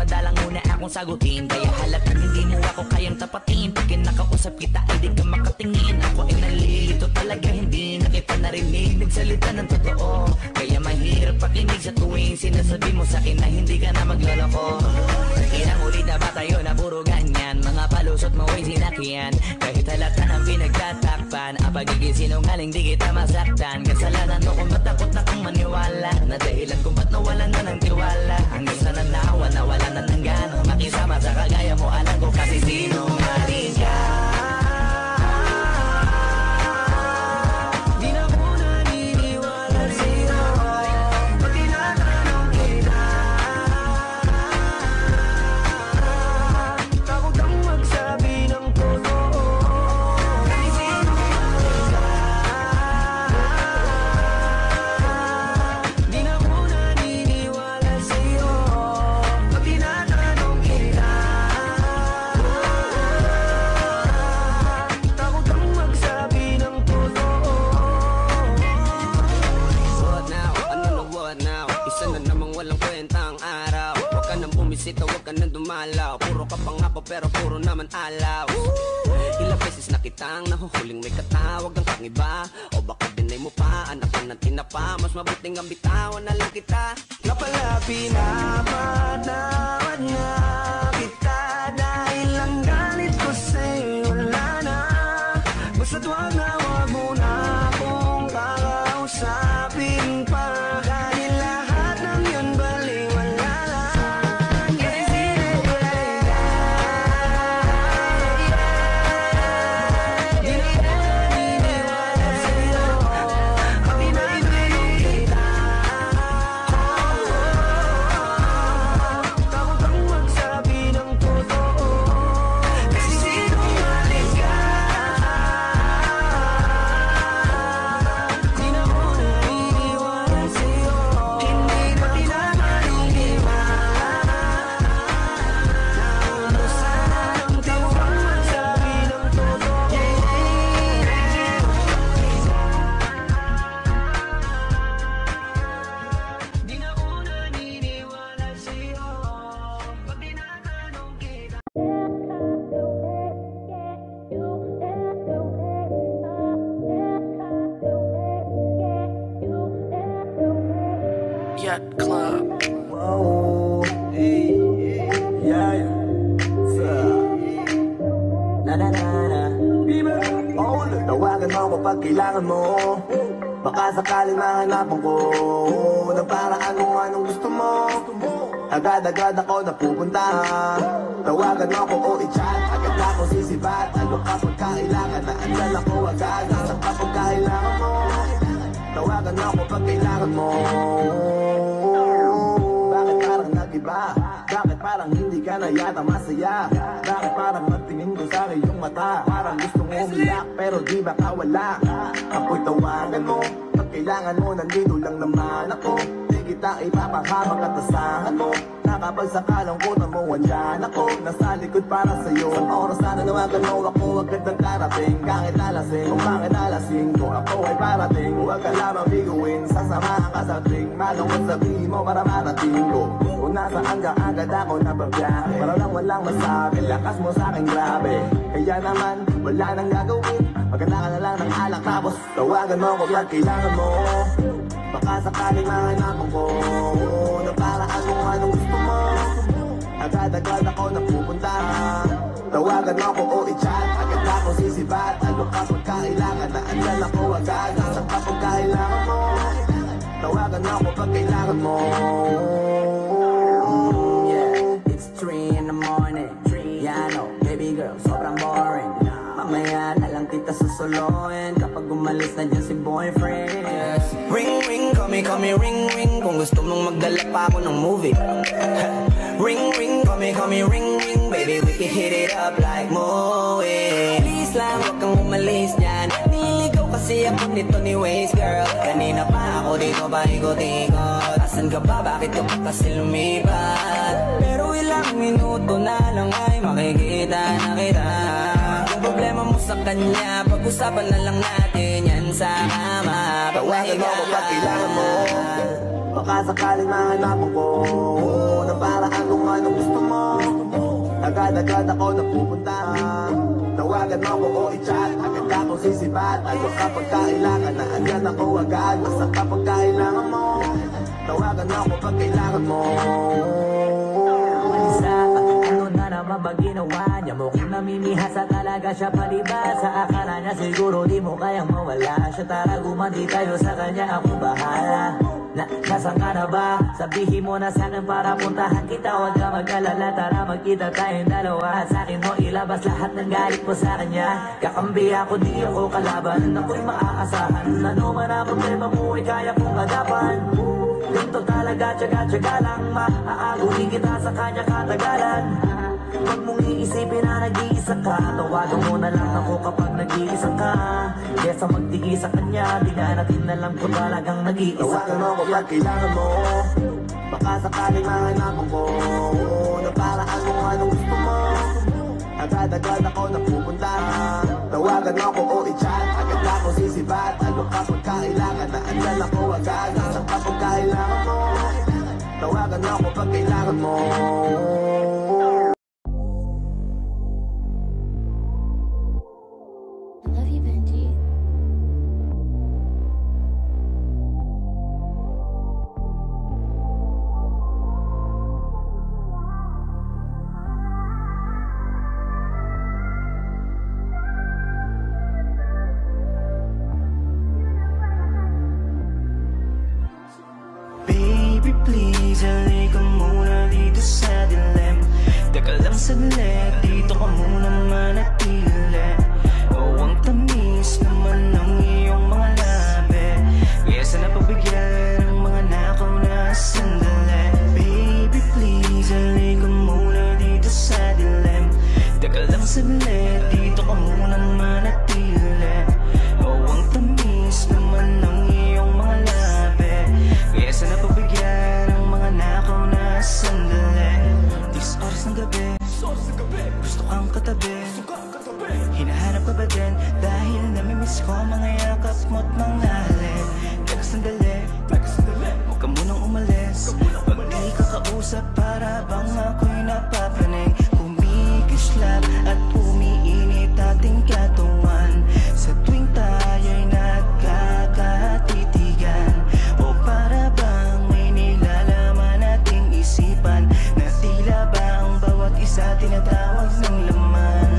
madalang muna akong sagutin. Kaya halatang hindi mo ako kayang tapatin. Pag kinakausap kita ay di ka makatingin. Ako ay nalilito talaga, hindi na kita narinig. Nagsalita ng totoo, kaya mahirap pakinig sa tuwing sinasabi mo sa akin na hindi ka na magloloko. Ilang ulit na ba tayo na puro ganyan? Mga palusot mo ay sinakyan. Kahit halata ng pinagtatakpan, ang pagiging sinungaling di kita masaktan. Kasalanan mo kung ba't takot na kong maniwala, na dahilan kung ba't nawalan na ng tiwala. Hanggang sa nanawa, nawala na ng gana makisama sa kagaya mo, alam ko kasi sinungaling ka. Huwag ka nang dumalaw. Puro ka pangako pero puro naman alaw. Ilang beses na kitang nahuhuling may katawag ng pangiba. O baka dinay mo pa, anak ka ng tinapa. Mas mabuting ang bitawan na lang kita. Napalapi na matawad na kita. Dahil ang galit ko sa'yo wala na. Basta't wag mo na akong kakausapin pa. Dahil lahat ng yun baliwala lang. Yacht Club. Whoa, hey, yeah, na na na na. Oh, tawagan mo kapag kailangan mo. Baka sakaling mahanapan ko ng paraan kung anong gusto mo. Agad-agad ako napupunta. Tawagan mo ako o i-chat. Agad na ako sisibat. Ano kapag kailangan na andyan ako agad. Nasa kapag kailangan mo. Tawagan mo ako pag kailangan mo. Bakit parang nag-iba? Bakit parang hindi ka na yata masaya? Bakit parang magtingin ko sa iyong mata? Parang gustong umiyak pero di ba kawala? Ako'y tawagan mo. Pag kailangan mo nandito lang naman ako. Di kita ipapanghabang at asahan mo. Kapag sa kalangkutan mo, andyan ako. Nasa likod para sa'yo. Sa oras na nanawagan mo ako, agad ng karating. Kahit alasing, kung bakit alasing ko, ako ay parating. Huwag ka lamang biguin, sasamahan ka sa tuwing malungkot sabihin mo para marating ko. Kung nasaan ka, agad ako nababiyahe. Para lang walang masabi, lakas mo sa'kin grabe. Kaya naman, wala nang gagawin. Maganda ka na lang ng alak, tapos tawagan mo ko pag kailangan mo. Baka sakaling mahanapan ko ng paraan kung anong gusto mo. Agad-agad ako napupunta. Tawagan mo ko o i-chat. Agad na ako sisibat. Ano kapag kailangan na andyan ako agad. Nasa kapag kailangan mo. Tawagan mo ko pag kailangan mo. Yeah, it's 3 in the morning. Yeah, I know, baby girl, sobrang boring. Mamaya na lang kita susuluin kapag umalis na dyan si boyfriend. Ring, ring, call me, ring, ring. Kung gusto mong magdala pa ako ng movie. Ring, ring, call me, ring, ring. Baby, we can hit it up like movie. Please lang, huwag kang umalis dyan. Niligaw kasi ako nito ni Waze, girl. Kanina pa ako dito paikot-ikot. Asan ka ba? Bakit ka pa kasi lumipat? Pero ilang minuto na lang ay makikita na kita. Yung problema mo sa kanya, pag-usapan na lang natin yan sa kama. Tawagan mo ko pag kailangan mo. Baka Baka sakaling mahanapan ko ng paraan kung anong gusto mo. Agad-agad ako napupunta. Tawagan mo ko o i-chat, agad ako sisipat. Ano kapag kailangan na andyan ako agad. Basta kapag kailangan mo, tawagan mo ko pag kailangan mo. Isa, ano na naman ba ginawa niya? Mukhang namimihasa talaga siya palibasa. Akala niya siguro di mo kayang mawala siya. Tara gumanti tayo sa kanya, ako bahala. Nasaan ka na ba? Sabihin mo na sa'kin para puntahan kita. Huwag ka mag-alala, tara magkita tayong dalawa. At sa'kin mo ilabas lahat ng galit mo sa kanya. Kakambi ako, di ako kalaban. Ako'y maaasahan. Ano man ang problema mo ay kaya kong agapan. Ganito talaga, tsaga-tsaga lang. Maaaguhin kita sa kanya katagalan. Huwag mong iisipin na nag-iisa ka. Tawagan mo na lang ako kapag nag-iisa ka. Kesa magtigi sa kanya, di na natin na lang kung talagang nag-iisa ka. Tawagan mo kapag kailangan mo. Baka sakaling mahanapan ko ng paraan kung anong gusto mo. Agad-agad ako napupunta. Tawagan mo ko o i-chat, agad ako sisibat. Ano kapag kailangan na andyan ako agad. Basta kapag kailangan mo, tawagan mo ko pag kailangan mo. Love you, Benji. Baby, please, halika muna dito sa dilim. Teka lang saglit, dito ka muna manatili. Oh, ang tamis naman ng iyong mga labi. Kaya sana pabigyan ang mga nakaw na sandali. Baby, please, halika muna dito sa dilim. Teka lang saglit, dito ka muna manatili. Oh, ang tamis naman ng iyong mga labi. Kaya sana pabigyan ang mga nakaw na sandali. This oras ng gabi, gusto kang katabi. Hinahanap ka ba din? Dahil namimiss ko mga yakap mo't mga halin. Teka sandali, huwag ka munang umalis. Pag di ka kausap, para bang ako'y napapraning. Kumikislap at umiinit ating katawan. Sa tuwing tayo'y nagkakatitigan. O para bang may nilalaman nating isipan. Na tila ba ang bawat isa tinatawag ng laman.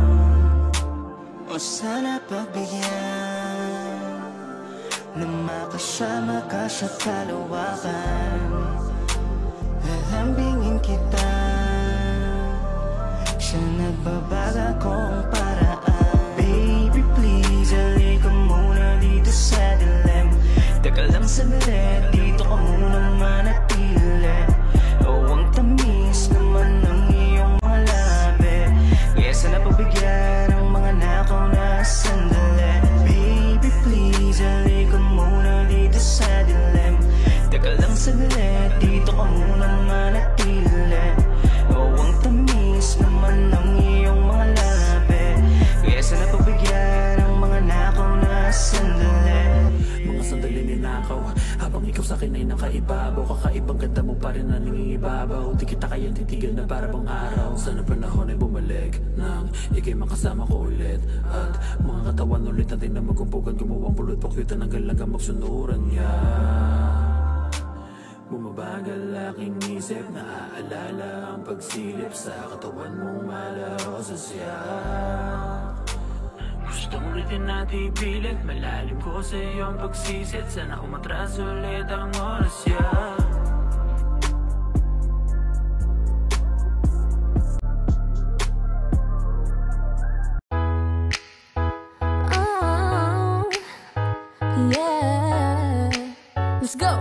O sana pagbigyan na makasama ka sa kalawakan. Lalambingin kita, siya nagbabaga kong paraan. Baby, please, halika muna dito sa dilim. Teka lang saglit, dito ka muna manatili. Oh, ang tamis naman ng iyong mga labi. Kaya sana pabigyan ang mga nakaw na sandali. Baby, please, halika muna dito sa dilim. Teka lang saglit, dito ka muna manatili. Oh, ang tamis naman ng iyong mga labi. Kaya sana pabigyan ang mga nakaw na sandali. Mga sandali ninakaw, habang ikaw sa akin ay nakaibabaw. Kakaibang ganda mo pa rin na nangingibabaw. Di kita kaya titigil na para bang araw. Sana panahon ay bumalik nang ikay makasama ko ulit. At mga katawan ulit natin na magkumpugan. Gumawang pulot pakyutan hanggang lang magsunuran niya. Bumabagal aking isip, naaalala ang pagsilip sa katawan mong malaw sa siya. Gustong ulitin natin ipilit, malalim ko sa iyong pagsisit. Sana umatras ulit ang oras ya. Oh, yeah. Let's go.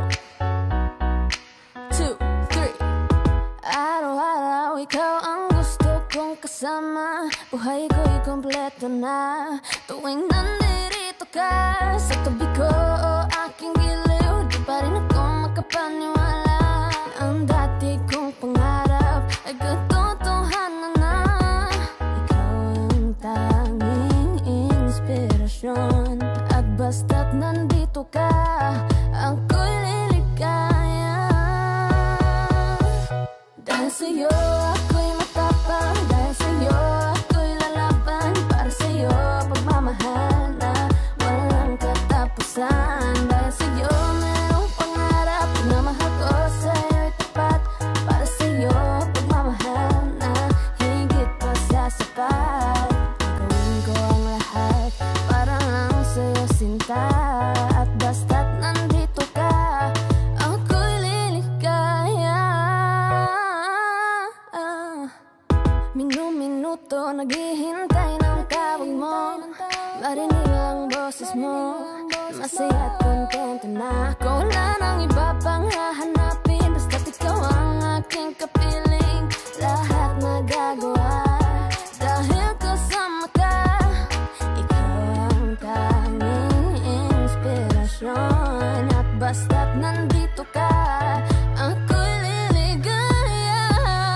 2, 3. Araw-araw ikaw ang gusto kong kasama. Buhay ko'y kompleto na tuwing nandito ka sa tabi ko o aking giliw. Di pa rin ako makapaniwala. Ang dati kong pangarap ay katotohanan na. Ikaw ang tanging inspirasyon. At basta't nandito ka, ako'y liligaya. naghihintay ng tawag mo, marinig ang boses mo. Masaya at kontento na ako, wala nang iba pang hahanapin. Basta't ikaw ang aking kapiling, lahat nagagawa dahil kasama ka. Ikaw ang tanging inspirasyon, at basta't nandito ka, ako'y liligaya.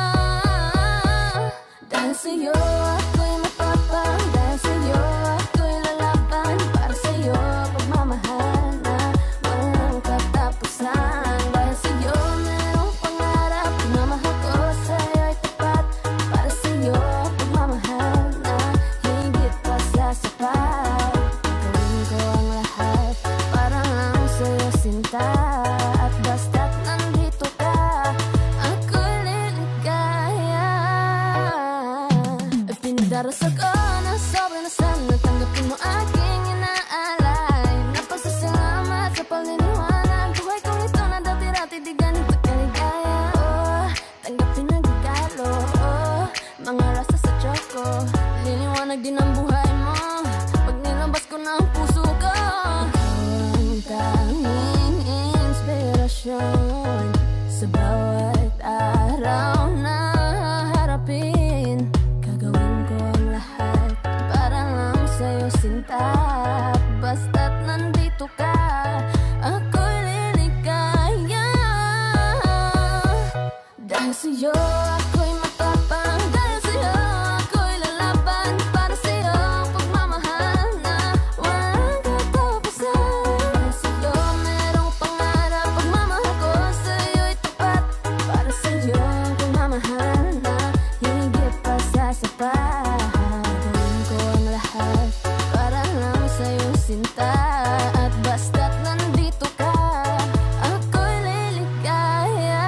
Dahil sa'yo ako'y mapapang, dahil sa'yo ako'y lalaban, para sa'yo pagmamahal na walang katapusan. Dahil sa'yo merong pangarap, pagmamahal ko sa'yo'y tapat, para sa'yo pagmamahal na higit pa sa sapat. Gagawin ko ang lahat para lang sa'yo sinta, at basta't nandito ka, ako'y liligaya. Ay pinadarasal ko na sobrang na sana tanggapin mo aking inaalay. Napasasalamat sa pagdiniwanag, buhay kong ito na dati-dati di ganito kaligaya. Oh, tanggapin ang regalo, oh, mga rasa sa choco, liliwanag din ang buhay mo pag nilabas ko na ang puso ko. Ikaw ang tanging inspirasyon sa bawat araw na harapin. Gagawin ko ang lahat para lang sa'yo sinta, basta't nandito ka, ako'y liligaya. Dahil sa'yo ako'y matapang, dahil sa'yo ako'y lalaban, para sa'yo pagmamahal na walang katapusan. Dahil sa'yo merong pangarap, pagmamahal ko sa'yo'y tapat, para sa'yo pagmamahal na higit pa sa sapat. Gawin ko ang lahat para lang sa'yo sinta, at basta't nandito ka, ako'y liligaya.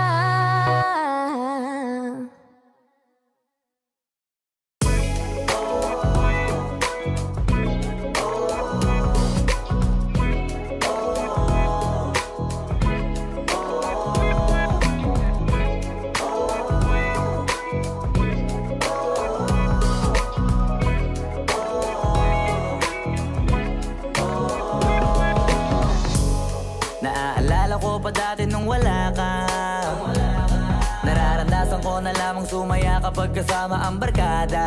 Naaalala ko pa dati nung wala ka, nararamdasan ko na lamang sumaya kapag kasama ang barkada.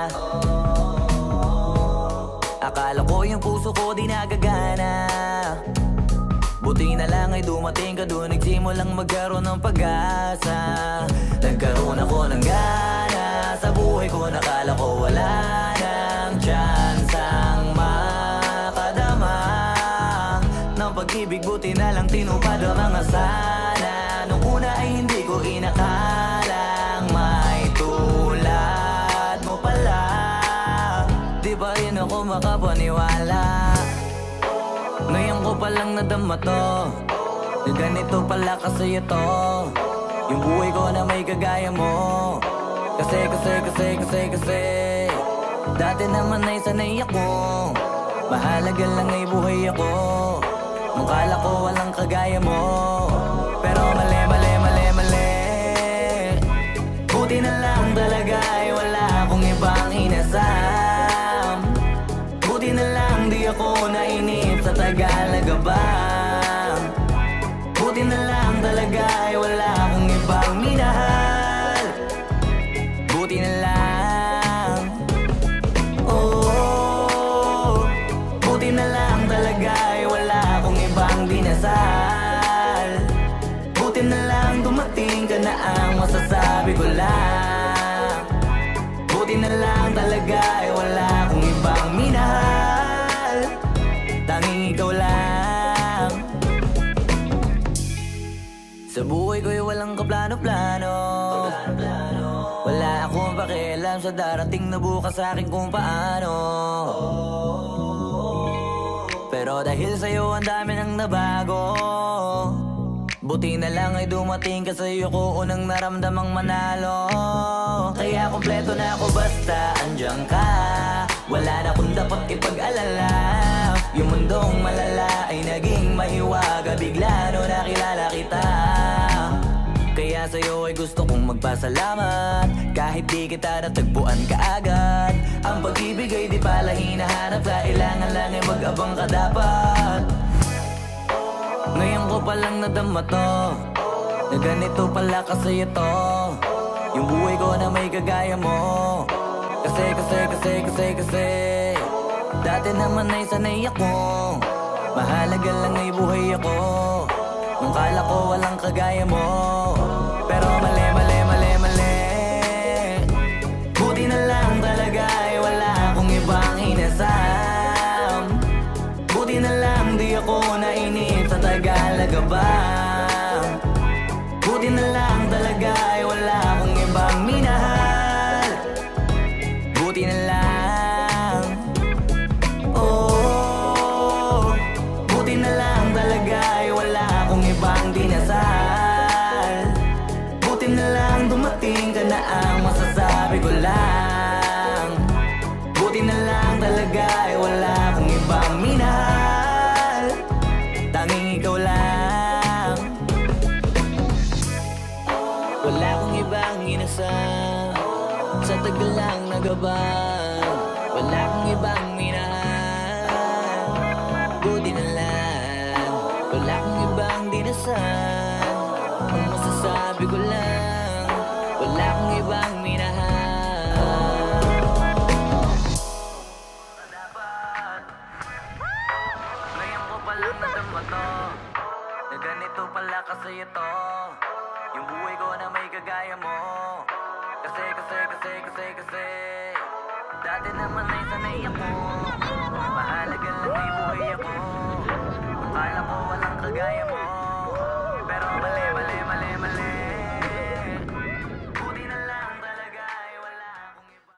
Akala ko yung puso ko di nagagana, buti na lang ay dumating ka doon, nagsimulang magkaroon ng pag-asa. Nagkaroon ako ng gana sa buhay ko, nakala ko wala nang chance ang makadama ng pag-ibig, buti na lang tinupad ang mga sana. Nung una ay hindi ko inakalang may tulad mo pala, di pa rin ako makapaniwala. Ngayon ko palang nadama to, na ganito pala kasi ito, yung buhay ko na may kagaya mo. Kasi dati naman ay sanay ako, mahalaga lang ay buhay ako. Nung kala ko walang kagaya mo, pero mali. Buti na lang talaga ay wala akong ibang inasam. Buti na lang di ako nainip sa Tagalaga ba. Buti na lang talaga ay wala akong ibang minahal. Buti na lang, oh, buti na lang talaga ay wala akong ibang dinasal. Buti na lang dumating ka na ang masasabi ko lang. Buti na lang talaga ay wala akong ibang minahal, tanging ikaw lang. Sa buhay ko'y walang kaplano-plano, wala akong pakialam sa darating na bukas sa akin kung paano. Pero dahil sa'yo ang dami nang nabago, buti na lang ay dumating ka, sa'yo ko unang naramdamang manalo. Kaya kompleto na ako basta andyan ka, wala na akong dapat ipag-alala. Yung mundong malala ay naging mahiwaga, bigla no nakilala kita. Kaya nga sa'yo ay gusto kong magpasalamat. Kahit di kita natagpuan kaagad, ang pag-ibig ay di pala hinahanap. Kailangan lang ay mag-abang ka dapat. Ngayon ko palang nadama to, na ganito pala kasi ito, yung buhay ko na may kagaya mo. Kasi dati naman ay sanay ako, mahalaga lang ay buhay ako. Nung kala ko walang kagaya mo, pero mali. Buti na lang talaga ay wala akong ibang inasam. Buti na lang di ako nainip sa Tagalaga ba. Buti na lang talaga ay wala akong ibang minahal. Buti na lang, oh, buti na lang talaga ay wala akong ibang dinasal. Buti na lang dumating ka na ang masasabi ko lang. Buti na lang talaga ay wala akong ibang minahal. Tanging ikaw lang. Wala akong ibang inasal, sa tagal lang nagabang. Wala akong ibang minahal. Buti na lang, wala akong ibang dinasal. Ang masasabi ko lang, wala akong ibang minahal. Ngayon ko palang nadama to, na ganito pala kasi ito, yung buhay ko na may kagaya mo. Kasi dati naman ay sanay ako, mahalaga lang ay buhay ako. Akala ko walang kagaya mo, pero mali. Buti na lang talaga ay wala akong iba.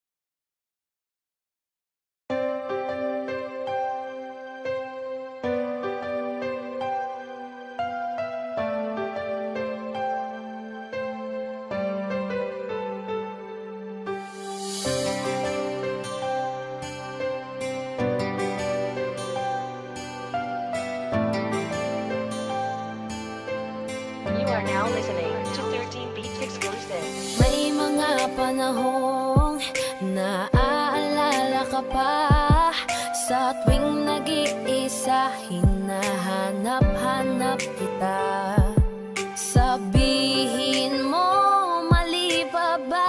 You are now listening to 13 Beats Exclusive. May mga panahong naaalala ka pa, sa tuwing nag-iisa hinahanap-hanap kita. Sabihin mo, mali pa ba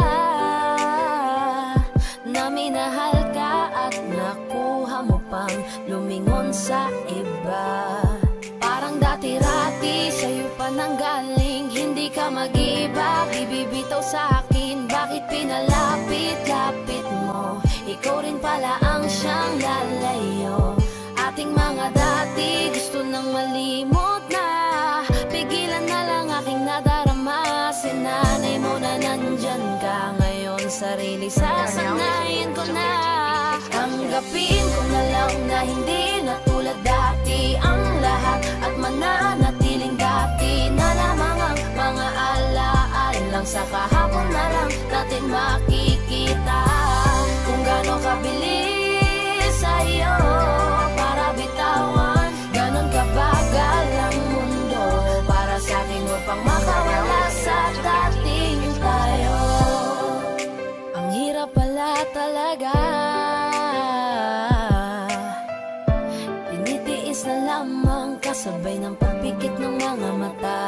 na minahal ka at nakuha mo pang lumingon sa iba? Parang dati-rati sa'yo pa nanggaling, hindi ka mag-iba, ibibitaw sa akin. Bakit pinalapit-lapit mo? Ikaw rin pala ang siyang lalayo. Ating mga dati gusto nang malimot na, pigilan na lang aking nadarama. Sinanay mo na nandyan ka ngayon, sarili sasanayin ko na. Tanggapin ko na lang na hindi na tulad dati ang lahat, at mananatiling dati na lamang ang mga alaala lang. Sa kahapon na lang natin makikita kung gaano kabilis sa'yo para bitawan, ganon kabagal ang mundo para sa'kin upang makawala sa dating tayo. Ang hirap pala talaga, tinitiis na lamang kasabay ng pagpikit ng mga mata.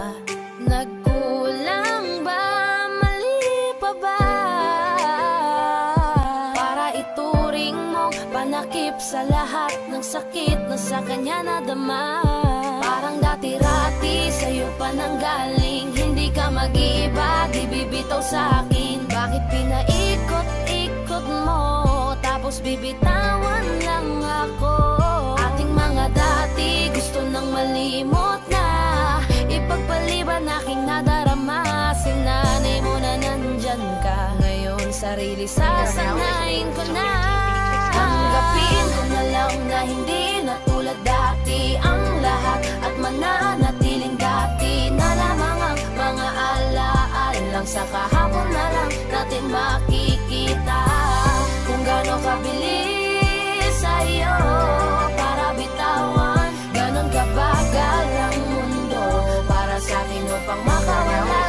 Nagkulang ba? Mali pa ba? Para ituring mong panakip sa lahat ng sakit na sa kanya nadama. Parang dati-rati sa'yo pa nanggaling, hindi ka mag-iba, di bibitaw sa akin. Bakit pinaikot-ikot mo, tapos bibitawan lang ako? Ating mga dati gusto nang malimot na, ipagpaliban aking nadarama. Sinanay mo na nandyan ka ngayon, sarili sasanayin ko na. Tanggapin ko na lang na hindi na tulad dati ang lahat, at mananatiling dati na lamang ang mga alaala lang. Sa kahapon na lang natin makikita kung gaano kabilis sa'yo para bitawan, ganon kabagal ang mundo para sa'kin upang makawala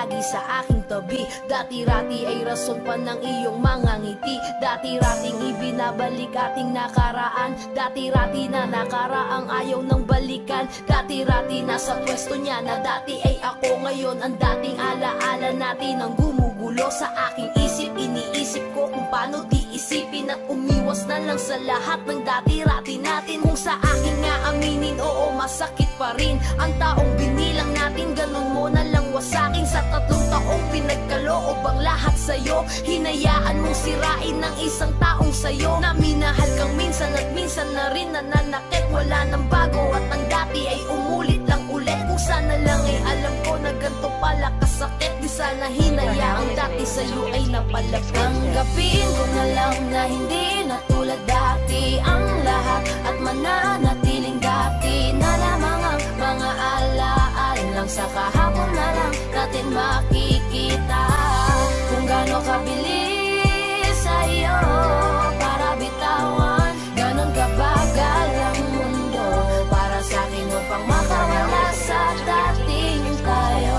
lagi sa aking tabi. Dati-rati ay rason pa ng iyong mga ngiti. Dati-rating ibinabalik ating nakaraan. Dati-rati na nakaraang ayaw ng balikan. Dati-rati nasa pwesto niya na dati ay ako. Ngayon ang dating alaala natin ang gumugulo sa aking isip. Iniisip ko kung paano di isipin at umiwas na lang sa lahat ng dati-rati natin. Kung sa akin nga aminin, oo masakit pa rin ang taong binilang natin. Ganun mo na lang wasakin sa 3 taong pinagkaloob ang lahat sa'yo. Hinayaan mong sirain ng isang taong sa'yo na minahal kang minsan at minsan na rin nananakit. Wala nang bago at ang dati ay umulit lang ulit. Kung sana lang ay alam ko na ganito pala kasakit. Di sana hinayaang dati sa'yo ay napalagay. Tanggapin ko na lang na hindi na tulad dati ang lahat at mananatiling dati na lamang ang mga alaala lang sa kahapon na lang natin makikita. Kung gaano kabilis sa'yo para bitawan, ganon kabagal ang mundo para sa'kin upang makawala sa dating tayo.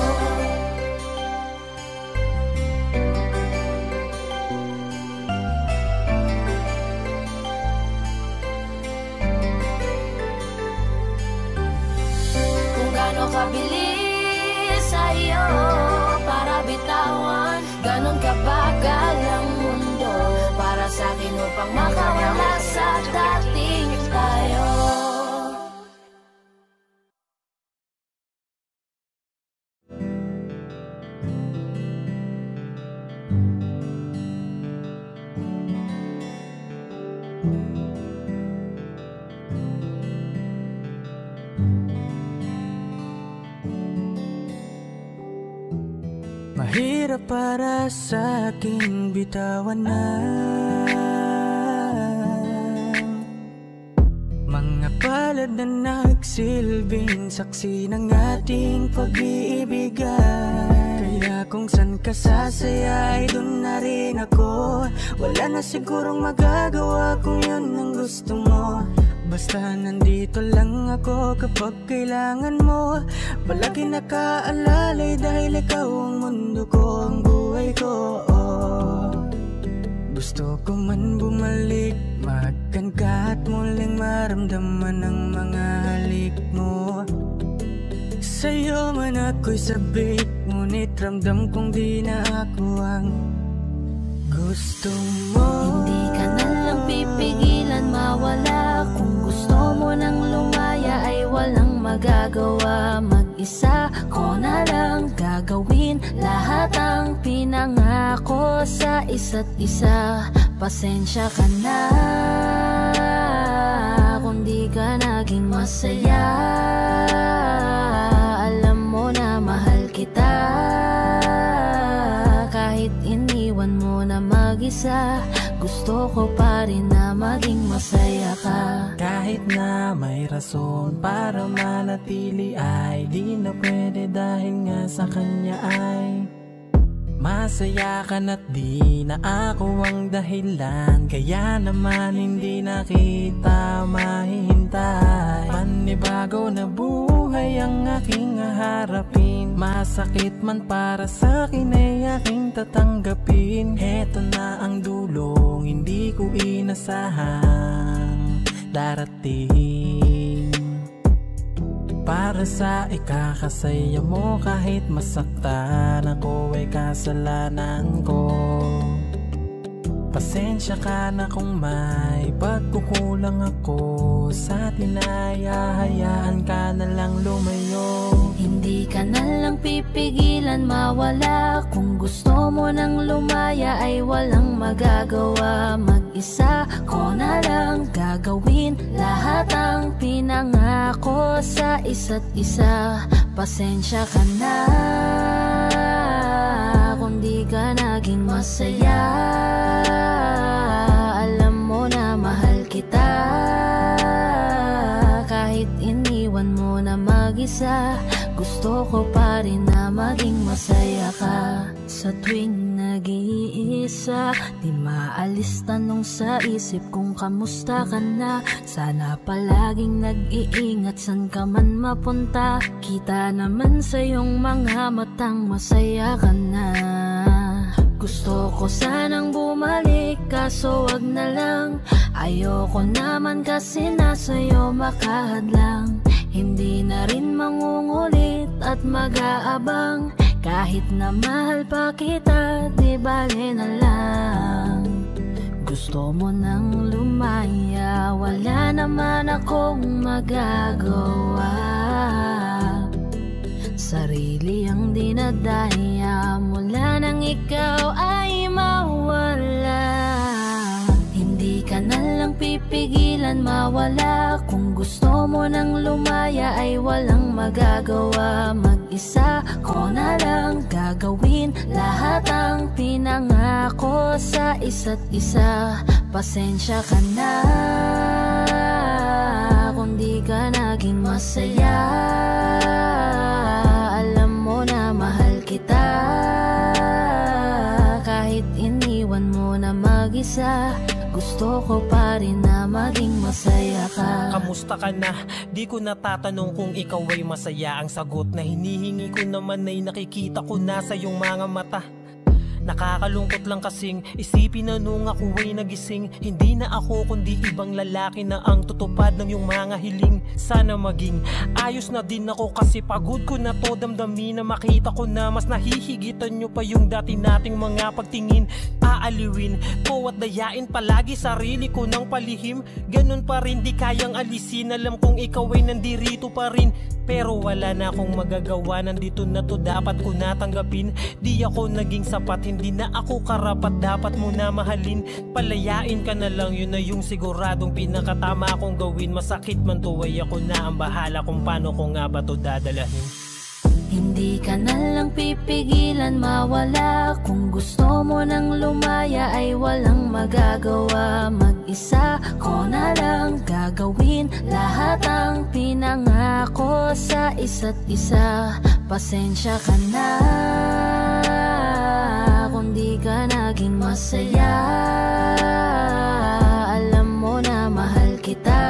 Kabilis sa'yo para bitawan, ganon kabagal ang mundo para sa'kin upang makawala sa dating tayo. Mahirap para sa aking bitawan na mga palad na nagsilbing saksi ng ating pag-iibigan. Kaya kung san ka sasaya ay dun na rin ako. Wala na sigurong magagawa kung yun ang gusto mo. Basta nandito lang ako kapag kailangan mo. Palagi nakaalalay dahil ikaw ang mundo ko, ang buhay ko. Gusto ko man bumalik, magkan ka at muling maramdaman ang mga halik mo. Sa'yo man ako'y sabik, ngunit ramdam kong di na ako ang gusto mo. Hindi ka na lang pipigilan mawala. Kung gusto mo nang lumaya ay walang magagawa. Mag-isa ko na lang gagawin lahat ang pinangako sa isa't isa. Pasensya ka na kung di ka naging masaya. Alam mo na mahal kita kahit iniwan mo na mag-isa. Gusto ko pa rin na maging masaya ka. Kahit na may rason para manatili ay di na pwede dahil nga sa kanya ay masaya ka na't di na ako ang dahilan. Kaya naman hindi na kita mahihintay. Panibago na buhay ang aking haharapin. Masakit man para sa'kin ay aking tatanggapin. Heto na ang dulong hindi ko inasahang darating. Para sa ikakasaya mo kahit masaktan ako ay kasalanan ko. Pasensya ka na kung may pagkukulang ako sa tinaya. Hayaan ka na lang lumayo. Hindi ka na lang pipigilan mawala. Kung gusto mo nang lumaya ay walang magagawa. Mag-isa ko na lang gagawin lahat ang pinangako sa isa't isa. Pasensya ka na kung di ka naging masaya. Alam mo na mahal kita kahit hindi iniwan mo na mag-isa, gusto ko pa rin na maging masaya ka. Sa tuwing nag-iisa, di maalis tanong sa isip kung kamusta ka na. Sana palaging nag-iingat san ka man mapunta. Kita naman sa iyong mga matang masaya ka na. Gusto ko sanang bumalik kaso wag na lang. Ayoko naman kasi nasa'yo makahadlang. Hindi na rin mangungulit at mag-aabang. Kahit na mahal pa kita, di bale na lang. Gusto mo nang lumaya, wala naman akong magagawa. Sarili ang dinadaya mula nang ikaw ay mawala. Hindi ka na lang pipigilan mawala. Kung gusto mo nang lumaya ay walang magagawa. Mag-isa ko na lang gagawin lahat ang pinangako sa isa't isa. Pasensya ka na kung di ka naging masaya. Alam mo na mahal kita, kahit iniwan mo na mag-isa. Gusto ko pa rin na maging masaya ka. Kamusta ka na? Di ko natatanong kung ikaw ay masaya. Ang sagot na hinihingi ko naman ay nakikita ko na sa iyong mga mata. Nakakalungkot lang kasing isipin na nung ako ay nagising, hindi na ako kundi ibang lalaki na ang tutupad ng iyong mga hiling. Sana maging ayos na din ako kasi pagod ko na to damdamin na makita ko na mas nahihigitan nyo pa yung dati nating mga pagtingin. Aaliwin ko at dayain palagi sarili ko ng palihim. Ganun pa rin di kayang alisin, alam kong ikaw ay nandirito pa rin. Pero wala na akong magagawa, nandito na to dapat ko natanggapin. Di ako naging sapat, hindi na ako karapat, dapat mo na mahalin. Palayain ka na lang, yun na yung siguradong pinakatama akong gawin. Masakit man to ay ako na ang bahala kung paano ko nga ba to dadalahin. Hindi ka na lang pipigilan mawala. Kung gusto mo nang lumaya ay walang magagawa. Mag-isa ko na lang gagawin lahat ang pinangako sa isa't isa. Pasensya ka na kung di ka naging masaya. Alam mo na mahal kita,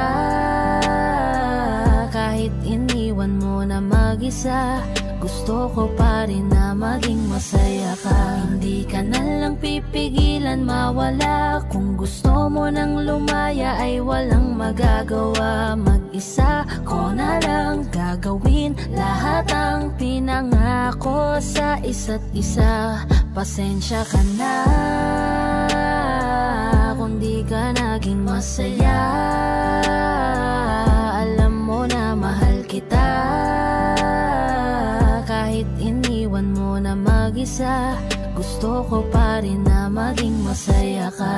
kahit iniwan mo na mag-isa. Gusto ko pa rin na maging masaya ka. Hindi ka na lang pipigilan mawala. Kung gusto mo nang lumaya ay walang magagawa. Mag-isa ko na lang gagawin lahat ang pinangako sa isa't isa. Pasensya ka na kung di ka naging masaya. Alam mo na mahal kita, kahit iniwan mo na mag-isa. Gusto ko pa rin na maging masaya ka.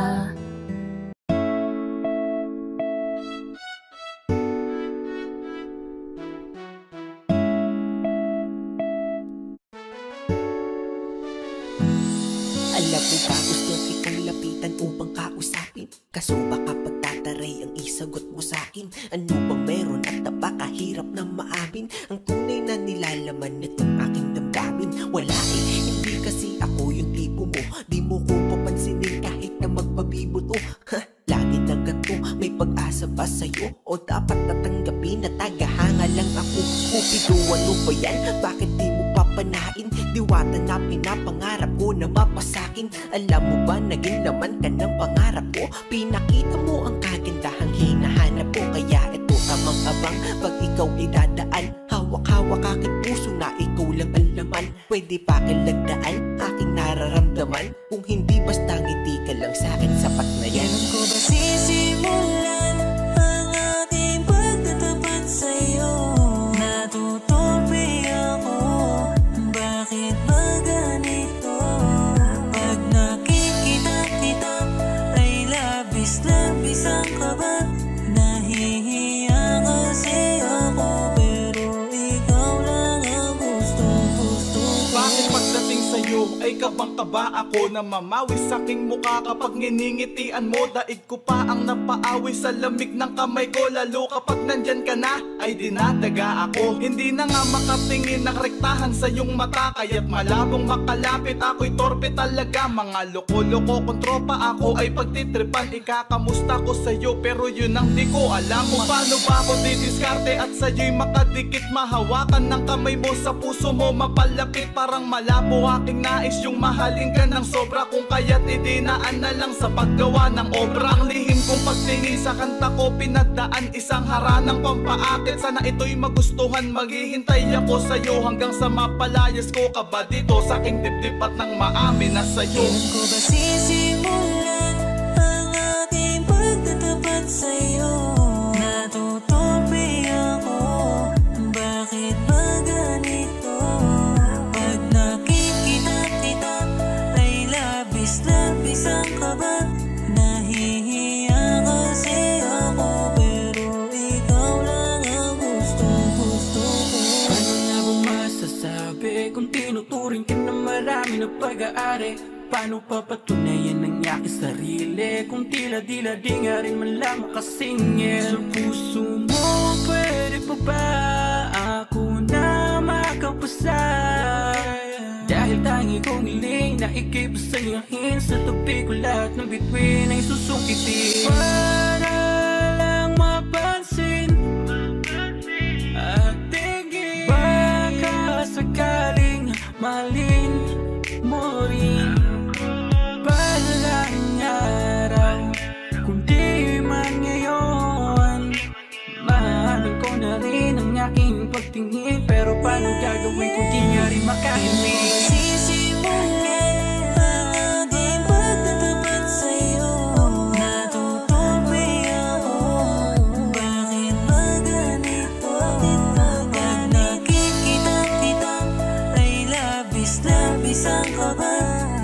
Alam mo ba gusto kitang lapitan upang kausapin, kaso baka pagtataray ang isagot mo sa'kin. Ano bang meron at napakahirap na maamin ang tunay na nilalaman nitong aking damdamin. Wala hindi kasi ako yung tipo mo. Di mo ko papansinin kahit na magpabibuto. Lagi na gato, may pag-asa ba sa'yo? O dapat natanggapin na tagahanga lang ako? Cupido, ano ba yan? Bakit di mo papanain? Diwata na pinapangarap ko na mapasakin. Alam mo ba naging laman ka ng pangarap ko? Pinakita mo ang kagandahang hinahanap ko. Kaya ito tamang abang pag ikaw ay dadaan. Hawak-hawak aking puso na ikaw lang ang laman. Pwede pa kilagdaan aking nararamdaman. Kung hindi basta ngiti ka lang sa'kin, sapat na yan. Kailan ko ba sisimulan ang ating pagtatapat sa'yo? Natutupi ako, bakit ba ganito? Pag nakikita kita ay labis-labis ang kaba. Nahihiya kasi ako, pero ikaw lang ang gusto. Bakit pagdating sa'yo ay kabang-kaba ako na mamawi sa'king mukha kapag nginingitian mo. Daig ko pa ang napaawi sa lamig ng kamay ko, lalo kapag nandyan ka na ay dinadaga ako. Hindi na nga makatingin ng rektahan sa iyong mata, kaya't malabong makalapit ako'y torpe talaga. Mga loko-loko kong tropa ako ay pagtitripan, ikakamusta ko sa'yo pero yun ang di ko alam kung paano ba ako didiskarte at sa'yo'y makadikit. Mahawakan ng kamay mo sa puso mo, mapalapit parang malabo aking nais yung mahalin ka ng sobra. Kung kaya't idinaan na lang sa paggawa ng obra. Ang lihim kong pagtingin sa kanta ko pinagdaan, isang haranang pampaakit. Sana ito'y magustuhan, maghihintay ako sa'yo hanggang sa mapalayas ko ka ba dito sa aking dibdib at nang maamin na sa'yo. Kailan ko ba sisimulan ang aking pagtatapat sa'yo? Natutupi ako, bakit ba ganito? Pag nakikita kita ay labis-labis ang kaba. Nahihiya kasi ako pero ikaw lang ang gusto-gusto ko. Ano nga ba masasabi kung tinuturing ka na marami na pag-aari? Paano papatunayan ang aking sarili kung tila-dila di nga rin man lang makasingil? Sa puso mo pwede pa ba ako na makapasay? Dahil tangi kong hiling na ikay basayahin, sa tabi ko lahat ng bituin ay susukitin. Para lang mapansin at tingin, baka sakaling mahalin mo rin. Balang araw, kundi man ngayon, mahalin ko na rin ang aking pagtingin. Pero paano gagawin kung di nga rin makahimik? Sisimulan ang aking pagtatapat sa'yo. Natutupi ako, bakit ba ganito? Pag nakikita kita ay labis-labis ang kaba.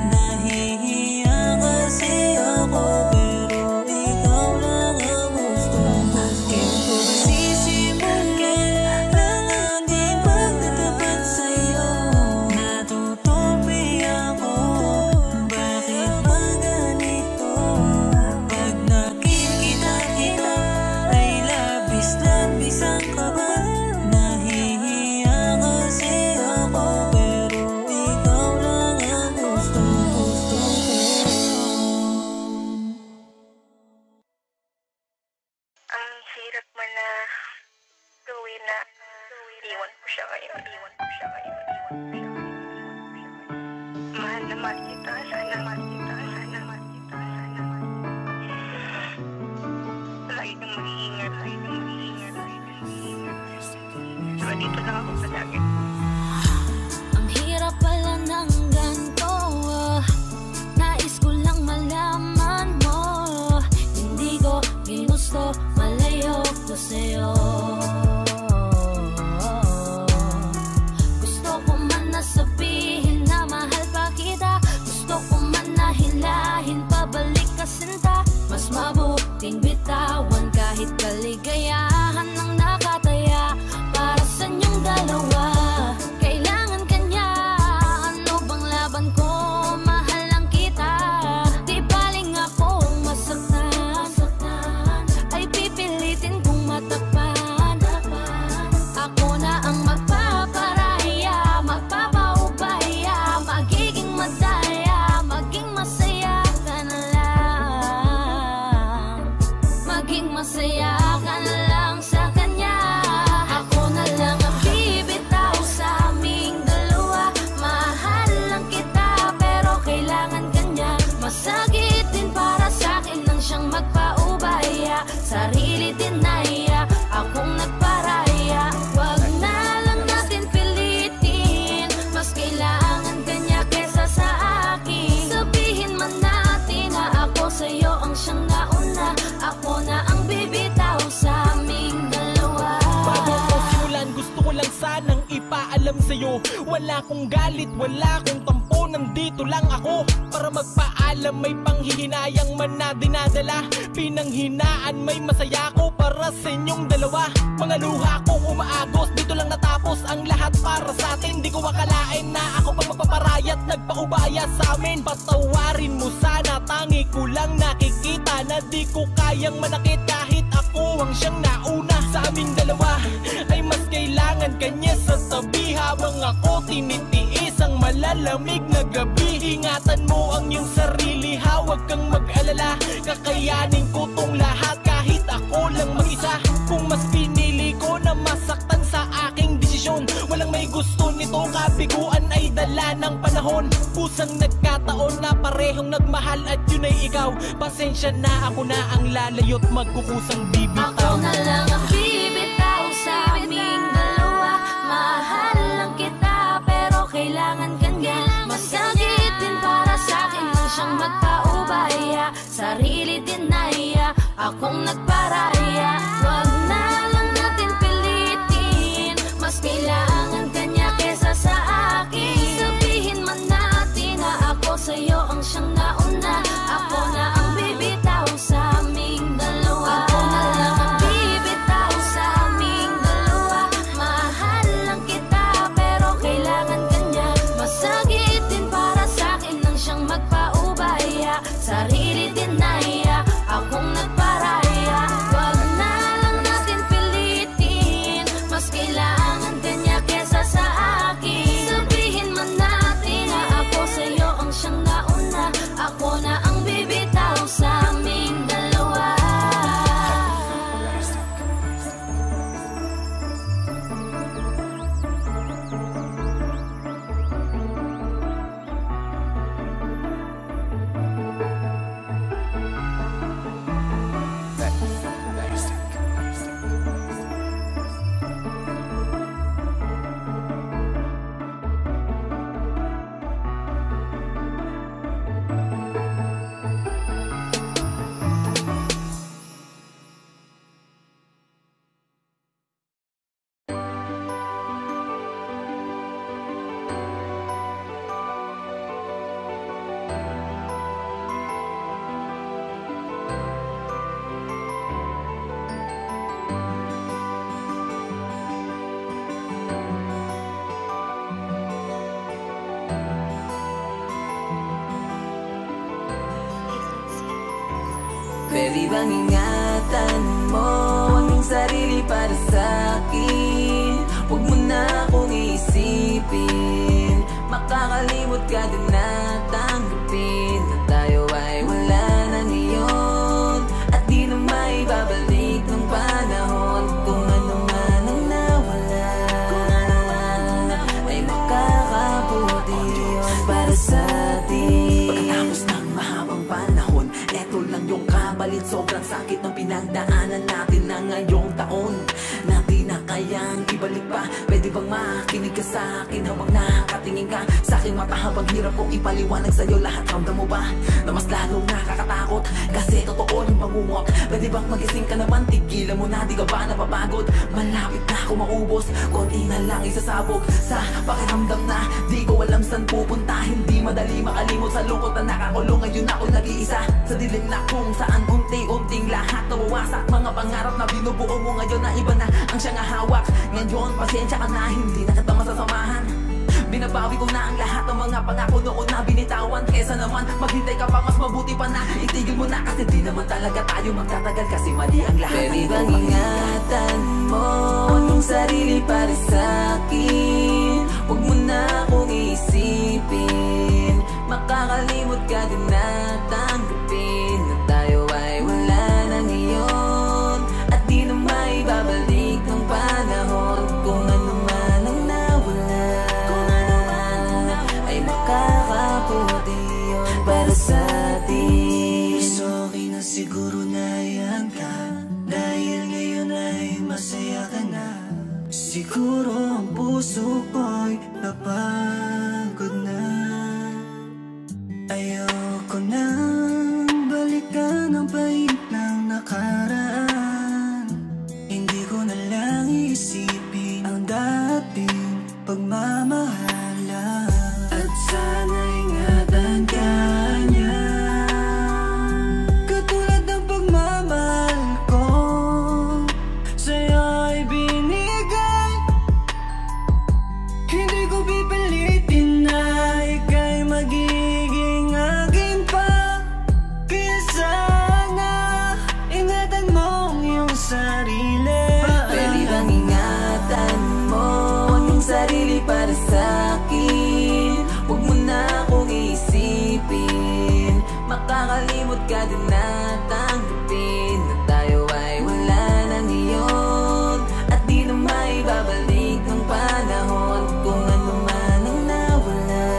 Ang hirap pala ng ganito, nais ko lang malaman mo. Hindi ko ginusto, malayo ko sa'yo. Gusto ko man na sabihin na mahal pa kita, gusto ko man na hilahin pabalik ka sinta. Mas mabuting bitawan kahit kaligayahan ng nakataya para sa inyong dalawa. Kailangan kanya, ano bang laban ko? Mahal lang kita. Di baling akong masaktan, ay pipilitin kong matakpan. Ako na ang magpaparaya, magpapaubaya, magiging madaya, maging masaya ka na lang. Maging masaya ka na lang sa kanya. Ako na lang ang bibitaw sa aming dalawa. Mahal lang kita pero kailangan kanya. Masakit din para sa akin nang siyang magpaubaya. Sarili dinaya, akong nagparaya. Wag na lang natin pilitin, mas kailangan kanya kesa sa akin. Sabihin man natin na ako sa'yo ang siyang nauna. Ako na ang bibitaw sa aming dalawa. Bago ko simulan, gusto ko lang sanang ipaalam sa'yo. Wala kong galit, wala kong tampo, nandito lang ako para magpaalam. May panghihinayang man na dinadala, pinanghinaan may masaya ko para sa inyong dalawa. Mga luha kong umaagos, dito lang natapos ang lahat para sa atin. Di ko akalain na ako pang magpaparayat, nagpaubaya sa amin. Patawarin mo sana, tangi ko lang nakikita na di ko kayang manakit kahit ako ang siyang nauna. Sa aming dalawa ay mas kailangan kanya sa tabi habang ako tinitiis ang malalamig na gabi. Ingatan mo ang iyong sarili ha, huwag kang mag-alala, kakayanin ko tong lahat kahit ako lang mag-isa. Kung mas pinili ko na masaktan sa aking desisyon, walang may gusto nito, kabiguan ay dala ng panahon. Pusang nagkataon na parehong nagmahal at yun ay ikaw. Pasensya na, ako na ang lalayo't magkukusang bibitaw. Ako na lang ang bibitaw sa aming dalawa. Mahal lang kita pero kailangan kanya. Masakit din para sa'kin nang siyang magpaubaya. Sarili din naiya, akong nagparaya. Wag na lang natin pilitin, mas kailangan kanya kesa sa akin. Sabihin man natin na ako sa'yo ang siyang nauna. Ako na ang bibitaw sa aming dalawa. Ako na lang ang bibitaw sa aming dalawa. Mahal lang kita pero kailangan kanya. Masakit din para sa'kin nang siyang magpaubaya. Sarili din naiya, akong nagparaya. Wag na lang natin pilitin, mas kailangan kanya kesa sa akin. Sabihin man natin na ako sa'yo ang siyang nauna. Ako na ang bibitaw sa aming dalawa. Pwede bang ingatan mo ang iyong sarili para sa'kin? Huwag mo na akong iisipin, makakalimot ka din na tanggapin na tayo ay wala na ngayon at di na maibabalik ng panahon. Kung ano man ang nawala ay makakabuti yun para sa atin. Pagkatapos ng mahabang panahon, eto lang yung kapalit. Sobrang sakit ng pinagdaanan natin na ngayong taon na di na kayang ibalik pa. Pwede bang makinig ka sa akin habang nakatingin ka sa aking mata, habang hirap kong ipaliwanag sa'yo lahat. Ramdam mo ba na mas lalong nakakatakot kasi totoo yung pangungok? Pwede bang magising ka naman, tigilan mo na, di ka ba napapagod? Malapit na ako maubos, konti na lang isasabog sa pakiramdam na di ko alam saan pupunta. Hindi madali makalimot sa lungkot na nakakulong. Ngayon ako nag-iisa sa dilim na kung saan unti-unting lahat nawawasak. Mga pangarap na binubuo mo ngayon na iba na ang siyang hawak. Ngayon pasensya ka na, hindi na kita masasamahan. Binabawi ko na ang lahat ng mga pangako noon na binitawan. Kesa naman maghintay ka pa, mas mabuti pa na itigil mo na, kasi di naman talaga tayo magtatagal kasi mali ang lahat. Pwede bang ingatan mo ang iyong sarili para sa'kin? Huwag mo na akong iisipin, makakalimot ka din na tanggapin na tayo ay wala na ngayon at di na maibabalik ng panahon. Kung ano man ang nawala ay makakabuti yun para sa atin. Mas okay na siguro na yan ka, dahil ngayon ay masaya ka na. Siguro ang puso ko'y napagod na. Ayoko nang balikan ang pait ng nakaraan. Hindi ko na lang iisipin ang dating pagmamahalan. At sana ingatan ka niya, katulad ng pagmamahal ko sa'yo ay binigay. Hindi ko pipilitin na ika'y maging sarili para sa'kin. Huwag mo na akong iisipin, makakalimot ka din na tanggapin na tayo ay wala na ngayon, at di na maibabalik ng panahon. Kung ano man ang nawala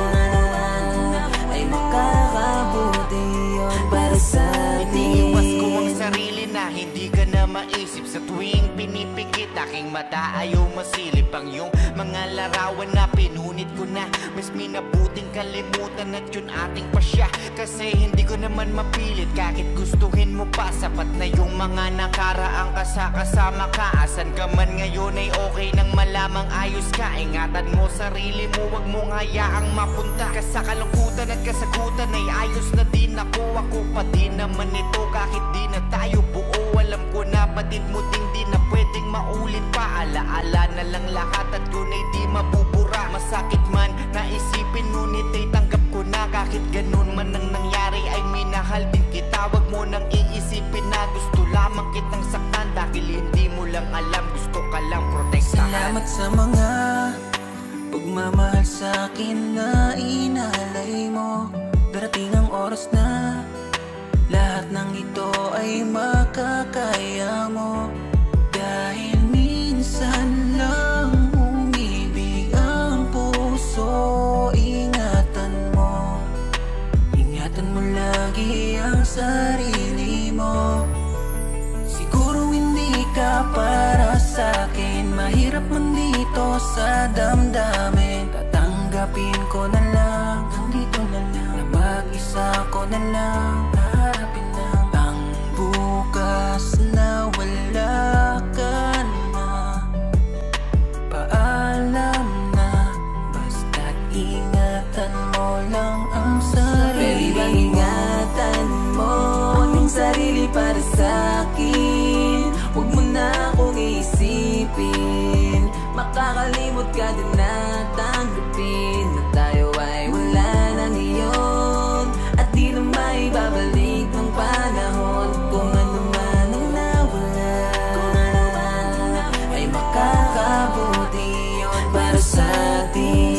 ay makakabuti yun para sa'tin. Iniiwas ko ang sarili na hindi ka na maisip. Sa tuwing pinipikit aking mata, ayaw masilip ang iyong mga larawan na pinunit ko na. Mas minabuting kalimutan at yun ating pasya, kasi hindi ko naman mapilit kahit gustuhin mo pa. Sapat na yung mga nakaraang kasama ka. Asan ka man ngayon ay okay nang malamang ayos ka. Ingatan mo sarili mo, wag mong hayaang mapunta ka sa kalungkutan at kasagutan. Ay ayos na din ako pa din naman ito kahit di na tayo buo. Alam ko na batid mo ding di na pwedeng maulit pa. Alaala na lang lahat at yun ay di mabubura. Masakit man na isipin, ngunit ay tanggap ko na. Kahit ganun man ang nangyari ay minahal din kita. Wag mo nang iisipin na gusto lamang kitang saktan, dahil hindi mo lang alam gusto ka lang protektahan. Salamat sa mga pagmamahal sa'kin na inalay mo. Darating ang oras na lahat ng ito ay makakaya mo. Dahil minsan lang umibig ang puso. Ingatan mo lagi ang sarili mo. Siguro hindi ka para sa'kin, mahirap man dito sa damdamin. Tatanggapin ko na lang, nandito na lang, na mag-isa ko na lang. Harapin lang ang bukas na wala ka na. Paalam na, basta't ingatan mo lang ang sarili. Pwede bang ingatan mo ang sarili para sa'kin? Huwag mo na akong iisipin, makakalimot ka din na tanggapin na tayo ay wala na ngayon, at di na maibabalik ng panahon. Kung ano man ang nawala ay makakabuti yun para sa'tin.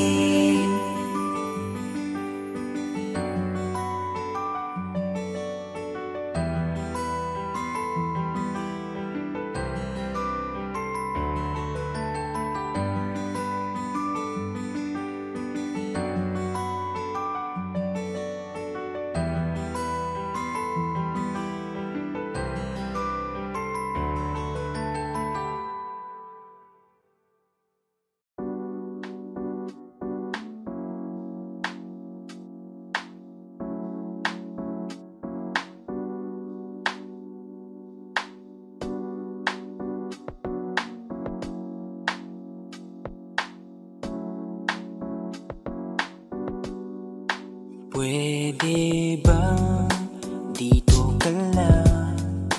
Pwede ba dito ka lang?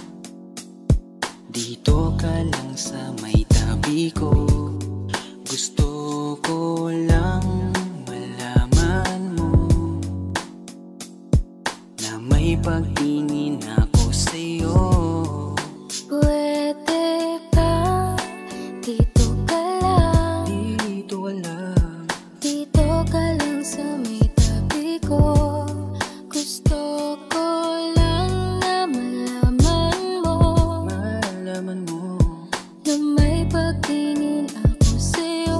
Dito ka lang sa may tabi ko. Gusto ko lang malaman mo na may pagtingin ako sa'yo. Pwede ba dito ka lang? Dito ka lang. Dito ka lang sa may tabi ko. Gusto ko lang na malaman mo na may pagtingin ako sa'yo.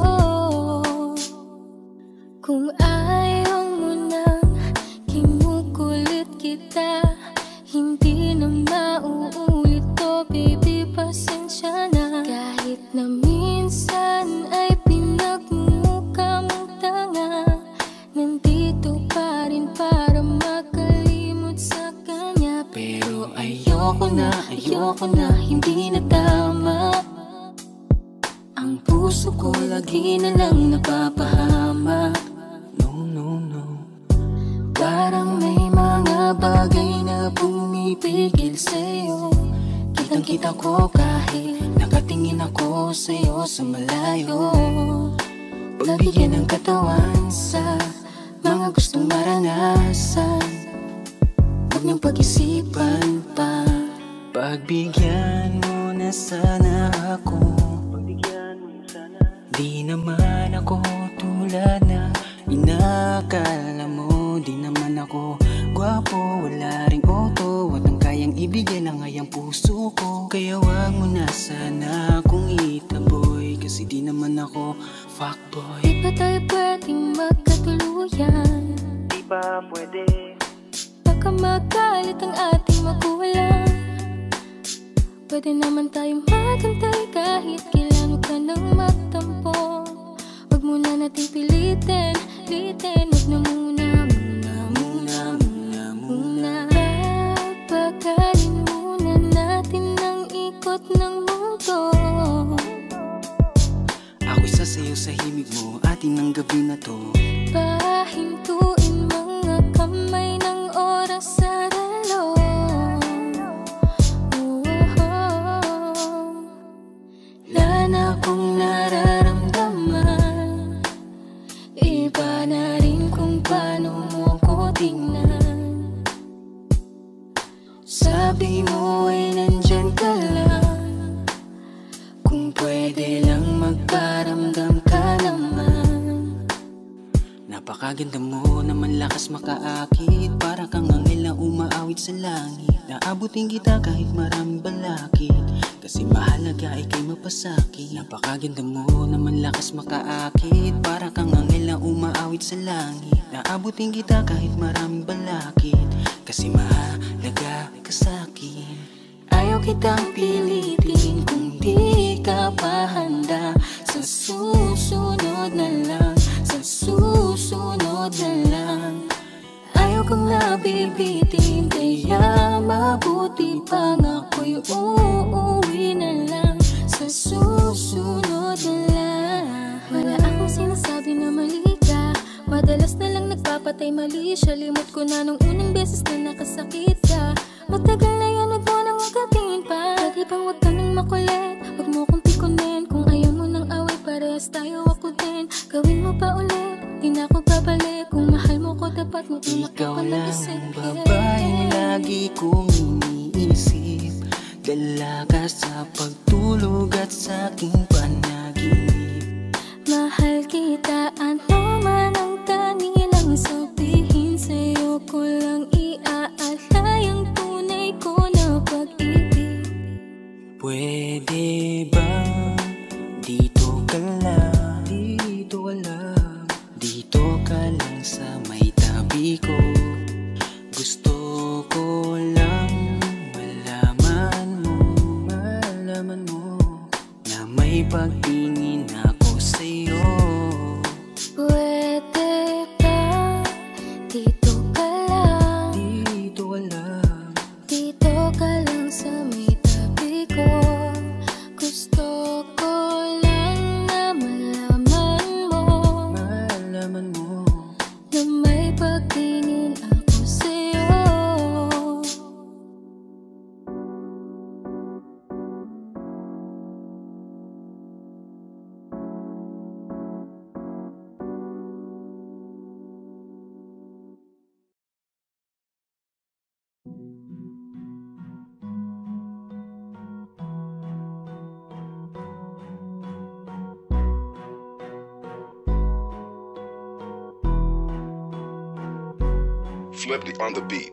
Kung ayaw mo nang kinukulit kita, hindi na mauulit to, baby, pasensya na. Kahit na minsan ay pinagmumukha mong tanga, nandito pa rin para makalimot sa kanya. Pero ayoko na, hindi na tama. Ang puso ko lagi na lang napapahamak. Parang may mga bagay na pumipigil sa'yo. Kitang-kita ko kahit nakatingin ako sa'yo sa malayo. Pagbigyan ng katawan sa mga gustong maranasan, huwag niyong pag-isipan pa. Pagbigyan mo na sana ako Di naman ako tulad na inakala mo. Di naman ako gwapo, wala ring auto, at ang kayang ibigay lang ay ang puso ko. Kaya wag mo na sana akong itaboy, kasi di naman ako fuckboy. Di ba tayo pwedeng magkatuluyan? Di ba pwede? Baka magalit ang ating magulang. Pwede naman tayong magantay kahit kailan, huwag ka nang magtampo. Huwag muna nating pilitin, huwag na muna. Papagalin muna natin ang ikot ng mundo. Ako'y sasayaw sa himig mo, atin ng gabi na to. Pahintuin mga kamay ng oras sa relo. Wala na akong nararamdaman, iba na rin kung paano mo ko tingnan. Sabi mo ay nandyan ka lang, kung pwede lang magparamdam ka naman. Napakaganda mo naman, lakas makaakit, para kang anghel na umaawit sa langit. Naabutin kita kahit maraming balakid, kasi mahalaga ay kay mapasakit. Napakaganda mo naman, lakas makaakit, para kang anghel na umaawit sa langit. Naabutin kita kahit maraming balakid, kasi mahalaga ka sa'kin. Ayaw kitang pilitin kung di ka pa handa. Sa susunod na lang, sa susunod na lang. Ayaw kong nabibitin, kaya mabuti pang ako'y uuwi na lang. Sa susunod na lang. Wala akong sinasabi na mali ka, madalas na lang nagpapatay mali siya. Limot ko na nung unang beses na nakasakit ka. Matagal na yan, huwag mo nang magatingin pa. Pwede bang huwag ka nang makulit, huwag mo kong pikunin. Kung ayaw mo nang away, parehas tayo ako din. Gawin mo pa ulit, di na ako babalik. Kung mahal mo ko, dapat mo una ka Ikaw pa lang nag-isip. ang babaeng lagi kong iniisip, dala ka sa pagtulog at sa aking panaginip. Mahal kita, ano man ang kanilang sabihin. Sa'yo ko lang iaalay ang tunay ko na pag-ibig. Pwede bang dito ka lang, dito ka lang, dito ka lang sa may tabi ko. Gusto ko lang malaman mo na may pagtingin ako sa'yo. Pwede ba dito ka lang, dito ka lang, dito ka lang sa may tabi ko. Gusto ko lang na malaman mo na may pagtingin ako sa'yo. Flip on the beat.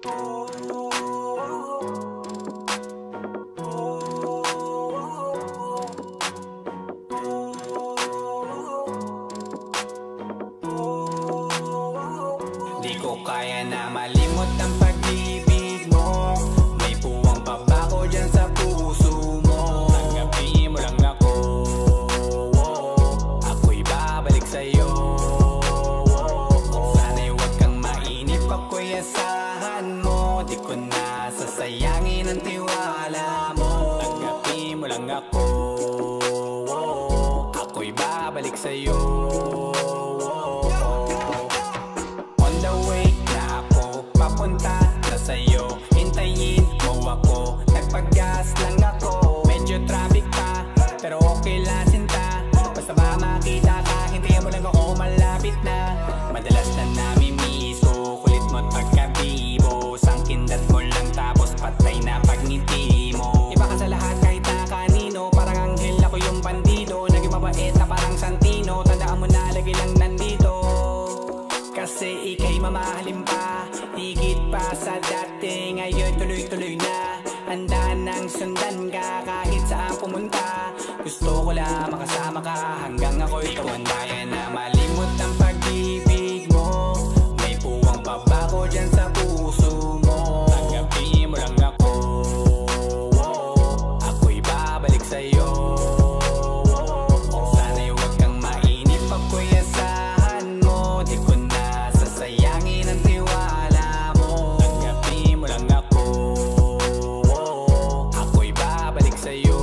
Di ko kaya na malimot ang pag-ibig mo. May puwang pabako dyan sa puso mo. Tanggapin mo lang ako, ako'y babalik sa'yo. Sana'y huwag kang mainip, ako'y asahan mo. Di ko na sasayangin ang tiwala mo. Tanggapin mo lang ako, ako'y babalik sa'yo. On the way na ako, papunta na sa'yo. Hintayin mo ako, nagpag-gas lang ako. Medyo traffic pa, pero okay lang sinta. Basta ba makita ka, hintayin mo lang ako, malapit na. Madalas na namimiso, kulit mo't pagkabibo. Sangkindat mo lang tapos patay na pagngiti mo. Iba ka sa lahat kahit na kanino, parang anghel ako yung bandido. Naging mabait na parang santi. hayaan mo na lagi lang nandito. Kasi ika'y mamahalin pa, higit pa sa dati. Ngayon tuloy-tuloy na, handa nang sundan ka kahit saan pumunta. Gusto ko lang makasama ka hanggang ako'y tumanda. Kaya na malimot ang pag-ibig mo, may puwang pa ba ko dyan sa puso mo? Tanggapin mo lang ako, ako'y babalik sa'yo. Sana'y huwag kang mainip, ako'y asahan mo. Di ko na sasayangin ang tiwala mo. Tanggapin mo lang ako, ako'y babalik sa'yo.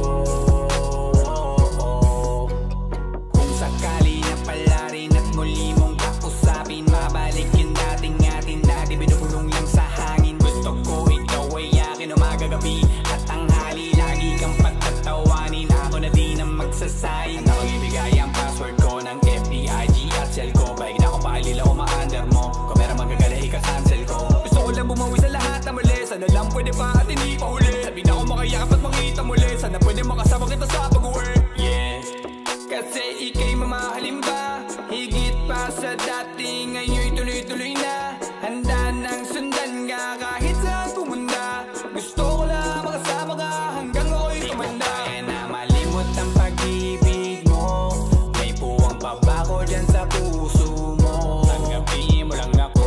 Kung sakali na pala rin at muli mong kausapin, mabalik yung dating atin na di binubulong lang sa hangin. Gusto ko ikaw ay akin umagagabi at tanghali, lagi kang pagtatawanin. Ako na din ang magsasayin na mag-ibigay ang password ko ng FBIG at cell ko. Paig na akong paalila o ma-under mo, kung meron magagala ika-cancel ko. Gusto ko lang bumawi sa lahat na mali, sana lang pwede pa at hindi pa huli. Sabi na ako makayakap at makita muli, sana pwede makasama kita sa pag-uwi. Yeah, kasi ika'y mamahalin ba, higit pa sa dati. Ngayon'y tuloy-tuloy na, handa nang sundan ka kahit saan pumunta. Gusto ko lang makasama ka hanggang ako'y tumanda. Kaya na malimot ang pag-ibig mo, may puwang pa ba ko dyan sa puso mo? Tanggapin mo lang ako,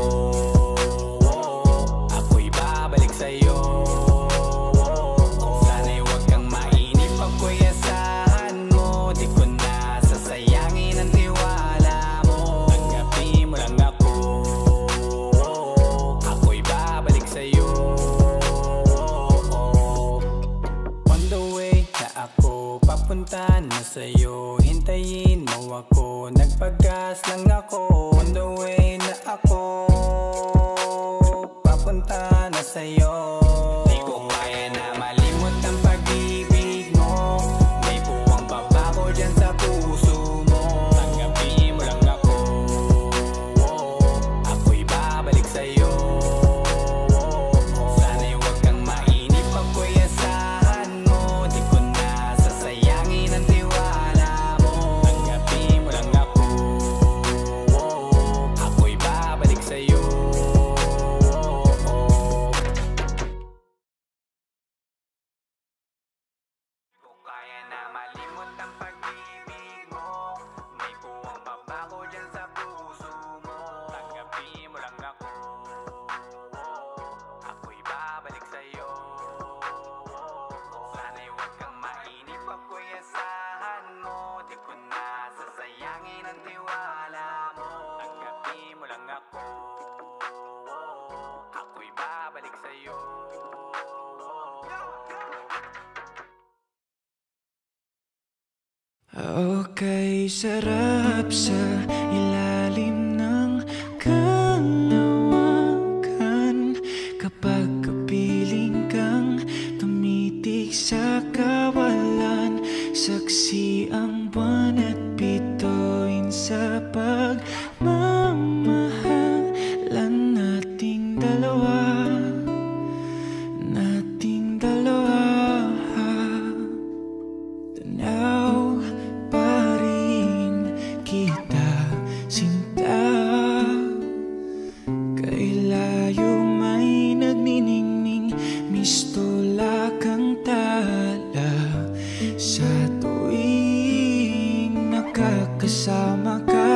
ako'y babalik sa'yo. Sana'y huwag kang mainip, ako'y asahan mo. Di ko na sasayangin ang tiwala mo. Tanggapin mo lang ako, ako'y babalik sa'yo. On the way na ako, papunta na sa'yo. Hintayin mo ako, nagpagas lang ako. On the way na ako, papunta na sa'yo. Di ko kaya na malimot ang pag-ibig mo, may puwang pa ba ko dyan sa puso mo? Tanggapin mo lang ako, ako'y babalik sa'yo. Sana'y huwag kang mainip, ako'y asahan mo. Di ko na sasayangin ang tiwala mo. Tanggapin mo lang ako, ako'y babalik sa'yo. Kaya na malimot ang pag-ibig mo, may puwang pa ba ko dyan sa puso mo? Tanggapin mo lang ako, ako'y babalik sa'yo. Sana'y huwag kang mainip, ako'y asahan mo. Di ko na sasayangin ang tiwala mo. Tanggapin mo lang ako, ako'y babalik sa'yo. Okay, sarap sa ilalim ng kalawakan kapag kapiling kang tumitig sa kawalan. Saksi ang buwan at bituin sa pagmamahalan nating dalawa. Nating dalawa. Tanaw pa rin kita, sinta. Kay layo may nagniningning, mistola kang tala. Sa tuwing nakakasama ka,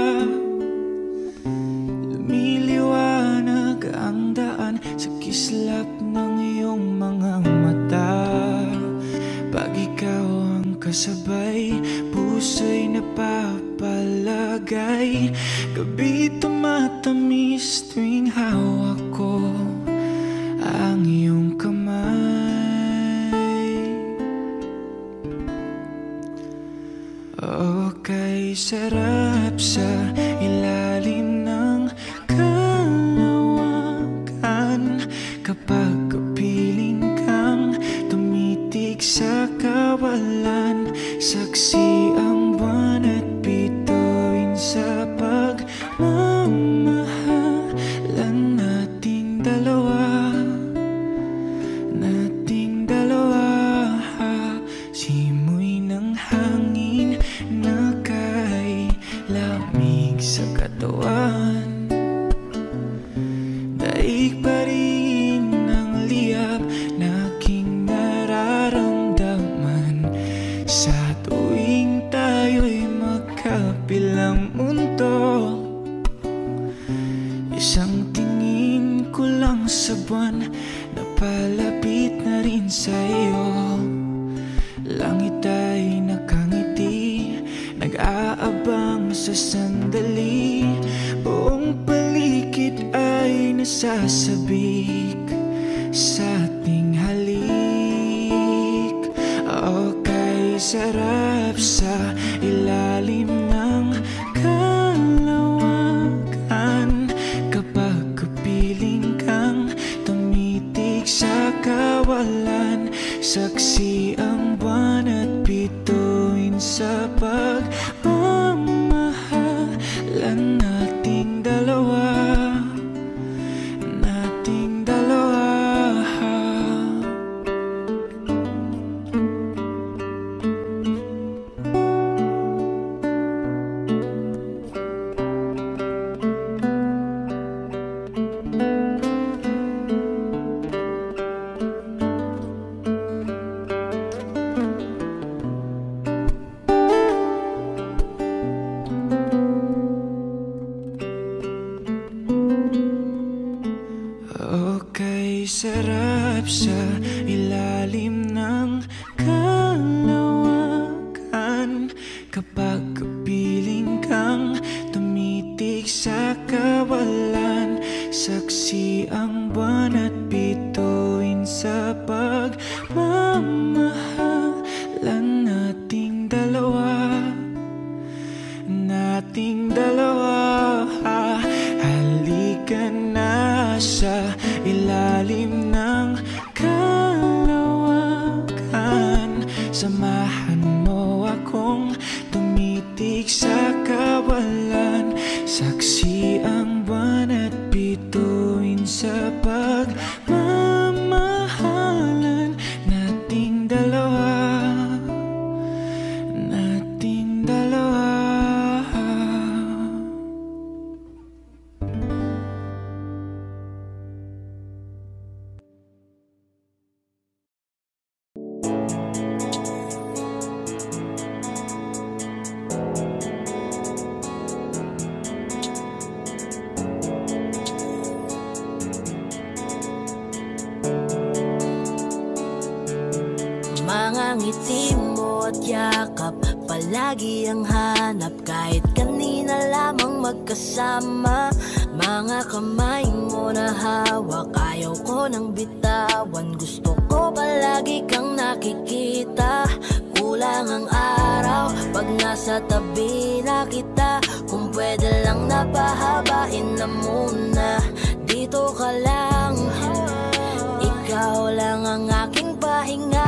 lumiliwanag ang daan sa kislap ng iyong mga mata. Pag ikaw ang kasabay, puso'y napapalagay. Gabi tumatamis tuwing hawak ko ang iyong kamay. Okay, sarap sa ilalim ng kalawakan kapag kapiling kang tumitig sa kawalan. Saksi ang buwan at bituin sa pagmamahalan nating dalawa. Nating dalawa. Simoy ng hangin na kailangan kabilang mundo. Isang tingin ko lang sa buwan, napalapit na rin sa iyo. Langit ay nakangiti, nag-aabang sa sandali. Buong paligid ay nasasabik sa ating halik. Okay, sarap sa ilalim ng kalawakan. Kapag kapiling kang tumitig sa kawalan, saksi ang buwan at bituin sa pagmamahalan nating dalawa. Okay, sarap sa ilalim ng kalawakan. Kapag kapiling kang tumitig sa kawalan, saksi ang buwan at bituin sa pagmamahalan nating dalawa. Nating dalawa. Halika na sa ilalim ng kalawakan. Samahan mo akong tumitig sa kawalan, saksi ang buwan at bituin sa pagmamahalan nating dalawa. Nating dalawa. Mga ngiti mo at yakap, palagi ang hanap. Kahit kanina lamang magkasama, mga kamay mo na hawak, ayaw ko nang bitawan. Gusto ko palagi kang nakikita. Kulang ang araw pag nasa tabi na kita. Kung pwede lang napahabain na muna, dito ka lang. Ikaw lang ang aking pahinga.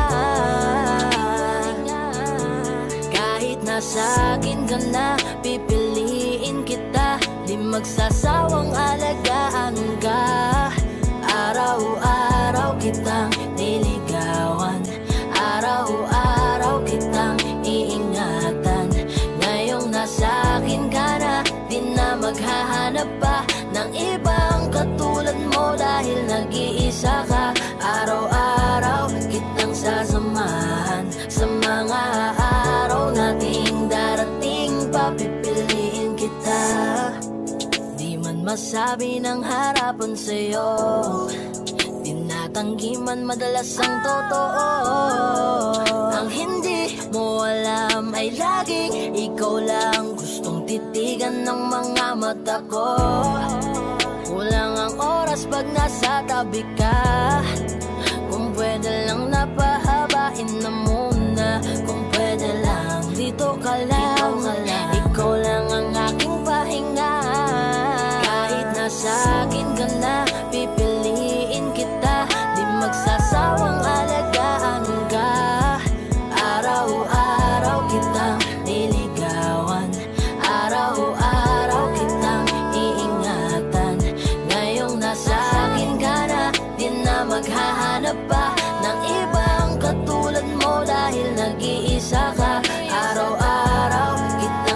Kahit nasa akin ka na, pipiliin kita. Di magsasawang alagaan ka. Araw-araw kitang niligawan, araw-araw kitang iingatan. Ngayong nasa akin ka na, di na maghahanap pa ng ibang katulad mo. Dahil nag-iisa ka, araw-araw kitang sasamahan. Sa mga araw nating darating, papipiliin kita. Di man masabi ng harapan sa'yo, tinatanggi man madalas ang totoo. Ang hindi mo alam ay laging ikaw lang gustong titigan ng mga mata ko. Kulang ang oras pag nasa tabi ka. Kung pwede lang napahabain na muna. Kung pwede lang dito ka lang. Ikaw lang ang aking pahinga. Kahit nasa akin ka na, pipiliin kita. Di magsasawang alagaan ka. Araw-araw kitang niligawan, araw-araw kitang iingatan. Ngayong nasa akin ka na, di na maghahanap pa ng ibang katulad mo. Dahil nag-iisa ka, araw-araw kita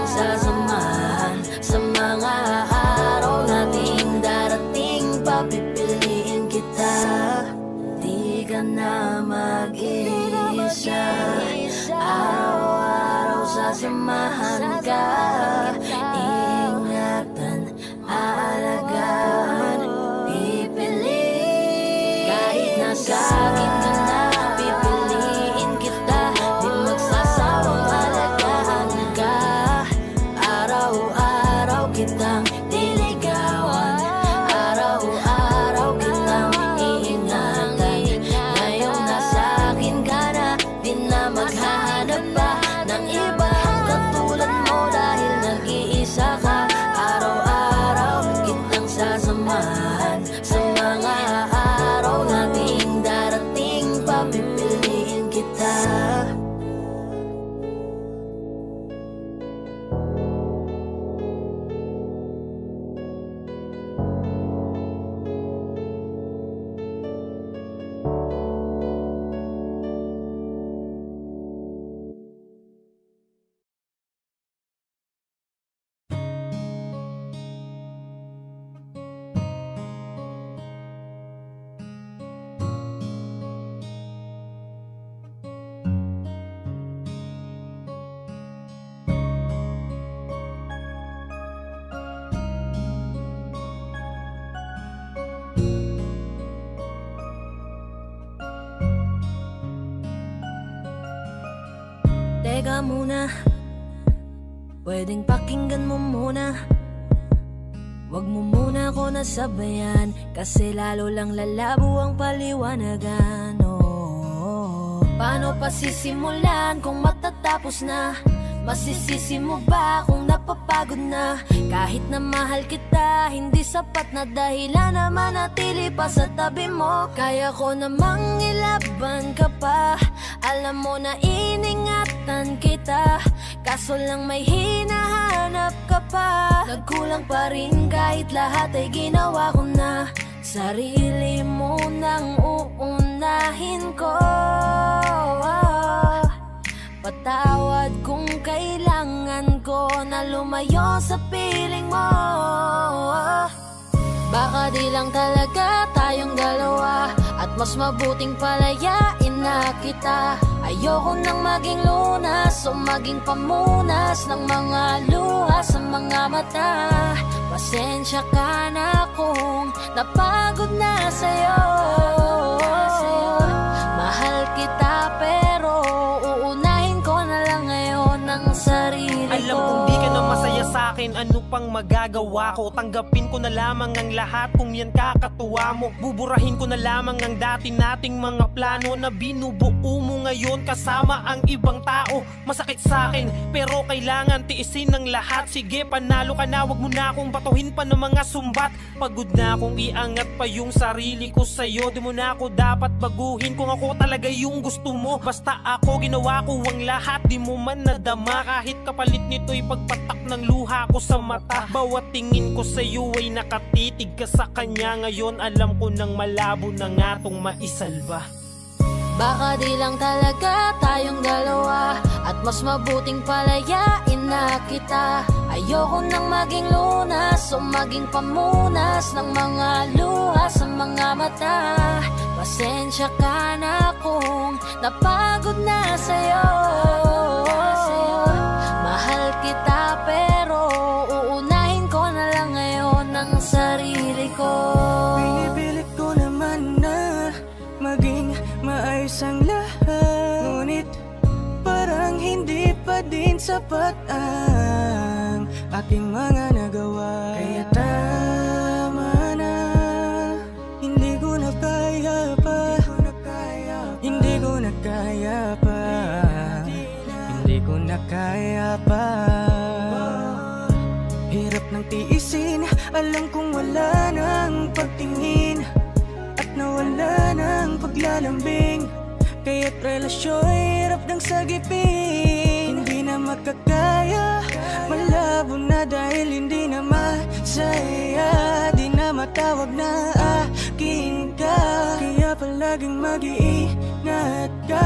teka muna, pwedeng pakinggan mo muna. Wag mo muna ako nasabayan, kasi lalo lang lalabo ang paliwanagan. Paano pa sisimulan kung matatapos na? Masisisi mo ba kung napapagod na? Kahit na mahal kita, hindi sapat na dahilan na manatili pa sa tabi mo. Kaya ko namang ilaban ka pa, alam mo na iningatan kita, kaso lang may hinahanap ka pa. Nagkulang pa rin kahit lahat ay ginawa ko na. Sarili mo nang uunahin ko. Patawad kung kailangan ko na lumayo sa piling mo. Baka di lang talaga tayong dalawa, at mas mabuting palayain na kita. Ayoko nang maging lunas o maging pamunas ng mga luha sa mga mata. Pasensya ka na kung napagod na sa'yo. Mahal kita pero uunahin ko na lang ngayon ang sarili ko. Alam kong di ka na masaya sa'kin, ano pang magagawa ko? Tanggapin ko na lamang ang lahat kung yan kakatuwa mo. Buburahin ko na lamang ang dati nating mga plano na binubuo mo ngayon kasama ang ibang tao. Masakit sa'kin pero kailangan tiisin ng lahat. Sige, panalo ka na, wag mo na akong batuhin pa ng mga sumbat. Pagod na akong iangat pa yung sarili ko sa'yo. Di mo na ako dapat baguhin kung ako talaga yung gusto mo. Basta ako ginawa ko ang lahat, di mo man nadama. Kahit kapalit nito'y pagpatak ng luha ko sa mata. Bawat tingin ko sa'yo ay nakatitig ka sa kanya. Ngayon alam ko nang malabo na nga tong maisalba. Baka di lang talaga tayong dalawa, at mas mabuting palayain na kita. Ayoko nang maging lunas o maging pamunas ng mga luha sa mga mata. Pasensya ka na kung napagod na sa'yo. Mahal kita pero uunahin ko na lang ngayon ang sarili ko. Pinipilit ko naman na maging maayos ang lahat, ngunit parang hindi pa din sapat ang aking mga nagawa. Kaya tama na, hindi ko na kaya pa, hindi ko na kaya pa, hindi ko na kaya pa. Hirap ng tiisin, alam kong wala nang pagtingin, at nawala ng paglalambing. Kaya't relasyon hirap ng sagipin. Hindi na makakaya, malabo na dahil hindi na masaya. Di na matawag na akin ka, kaya palaging mag-iingat ka.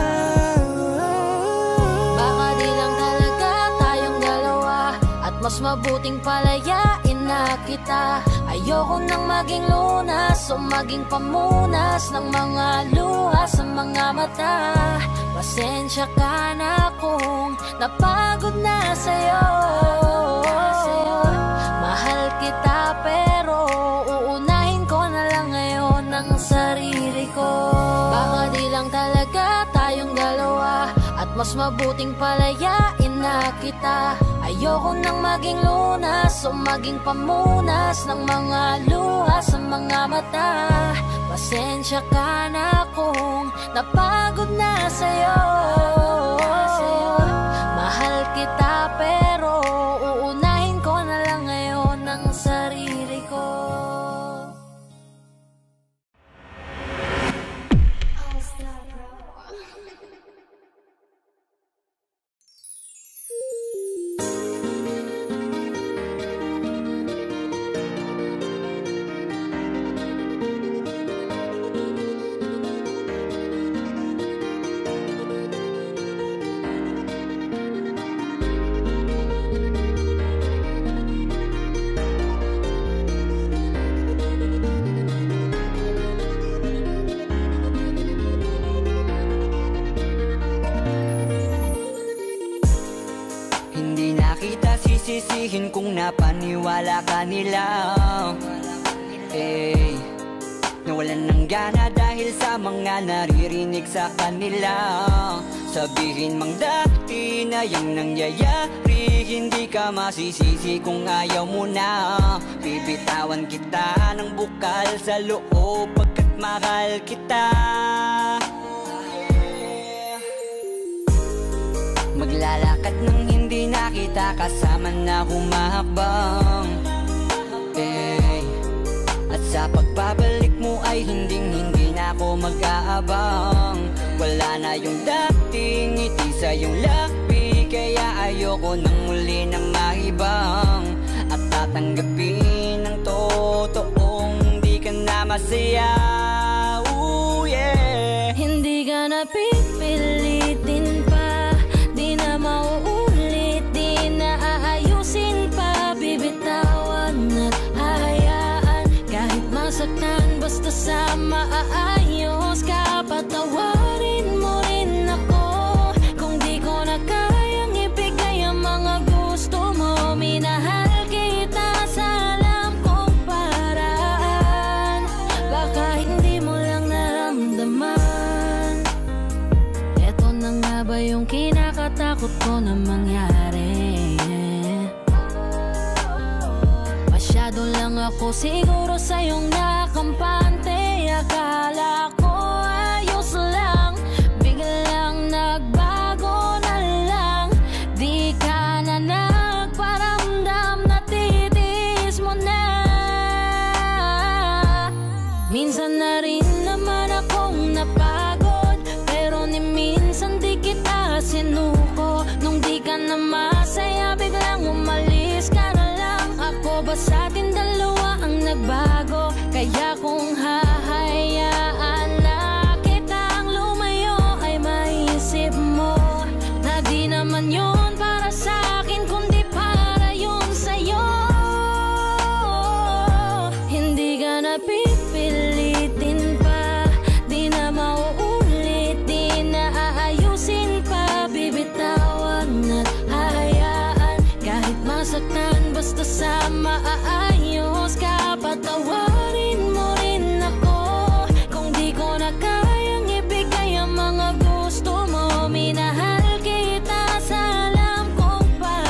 Baka di lang talaga tayong dalawa, at mas mabuting palayain na kita. Ayoko nang maging lunas o maging pamunas ng mga luha sa mga mata. Pasensya ka na kung napagod na sa'yo. Mahal kita pero uunahin ko na lang ngayon ang sarili ko. Baka di lang talaga tayong dalawa, at mas mabuting palayain na kita. Ayoko nang maging lunas o maging pamunas ng mga luha sa mga mata. Pasensya ka na kung napagod na sa'yo. Mahal kita pero uunahin ko na lang ngayon ang sarili ko. Sisisihin kung napaniwala ka nila, nawalan ng gana dahil sa mga naririnig sa kanila. sabihin mang dati na yung nangyayari, hindi ka masisisi kung ayaw mo na. Bibitawan kita ng bukal sa loob pagkat mahal kita. Maglalakad nang hindi nakita kasama na humahakbang, at sa pagbabalik mo ay hinding-hindi na ako mag-aabang. Wala na yung dating ngiti sa iyong labi, kaya ayoko nang muli na maibang at tatanggapin ng totoong di ka na masaya. Ooh, yeah. Hindi ka na pipilitin pa, di na mauulit, di na aayusin pa. Bibitawan at hayaan kahit masaktan, basta sa maayos ka. Patawarin mo rin ako kung di ko na kayang ibigay ang mga gusto mo. Minahal kita sa alam kong paraan, baka hindi mo lang naramdaman. Eto na nga ba yung kinakatakot ko na mangyari? Masyado lang ako siguro sa iyong nakampante. Akala ko ayos lang, biglang nagbago na lang. Di ka na nagparamdam, natitiis mo na. Minsan na rin naman akong napagod, pero ni minsan di kita sinuko. Nung di ka na masaya, biglang umalis ka na lang. Ako ba sa atin dalawa ang nagbago? Kaya kung hahayaan na kitang lumayo, ay maisip mo na di naman yun para sa akin, kundi para yun sa'yo. Hindi ka na pipilitin pa, di na mauulit, di na aayusin pa. Bibitawan at hayaan kahit masaktan, basta sa maayos ka. Patawarin mo rin ako kung di ko na kayang ibigay ang mga gusto mo. Minahal kita sa alam kong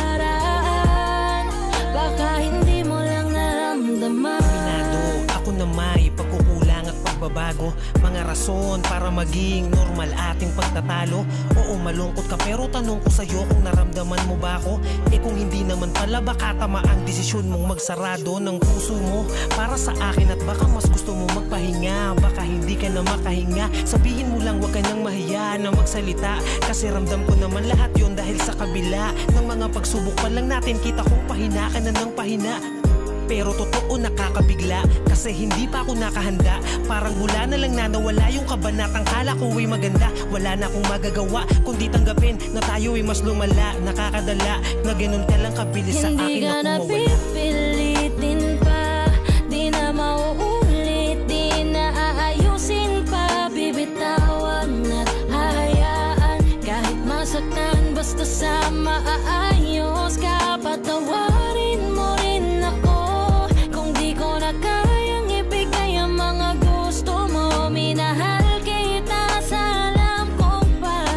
paraan, baka hindi mo lang naramdaman. Minado ako na may pagkukulang at pagbabago, mga rason para maging normal ating pagtatalo. Oo, malungkot ka pero tanong ko sa'yo kung naramdaman mo ba ako? Kung hindi naman pala, baka tama ang desisyon mong magsarado ng puso mo para sa akin, at baka mas gusto mo magpahinga. Baka hindi ka na makahinga, sabihin mo lang, wag ka nang mahiya na magsalita, kasi ramdam ko naman lahat yon. Dahil sa kabila ng mga pagsubok pa lang natin, kita kong pahina ka na ng pahina. Pero totoo nakakabigla, kasi hindi pa ako nakahanda. Parang hula na lang na nawala yung kabanatang kala ko ay maganda. Wala na akong magagawa kundi tanggapin na tayo ay mas lumala. Nakakadala na ganun ka lang kabilis sa akin na kumawala. Hindi ka na pipilitin pa, di na mauulit, di na aayusin pa. Bibitawan at hayaan kahit masaktan, basta sa maayos ka. Patawarin mo rin ako kung di ko na kayang ibigay ang mga gusto mo. Minahal kita sa alam kong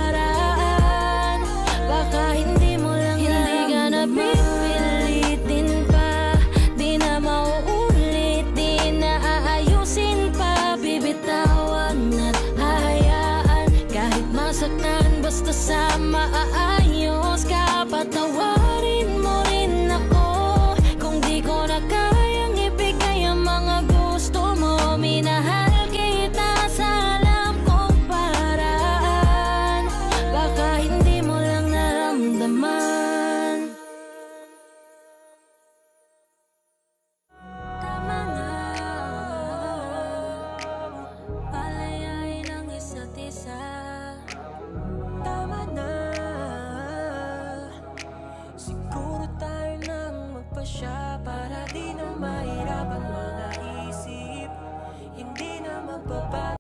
paraan, baka hindi mo lang naramdaman. Hindi ka na pipilitin pa, di na mauulit, di na aayusin pa. Bibitawan at hayaan kahit masaktan, basta sa maayos ka. Patawarin mo rin ako kung di ko na kayang ibigay ang mga gusto mo. Minahal kita sa alam kong paraan, baka hindi mo lang naramdaman. Tama na, palayain ang isa't isa. Tama na, siguro tayo nang magpasya para di na mahirapan mga isip, hindi na magbabago.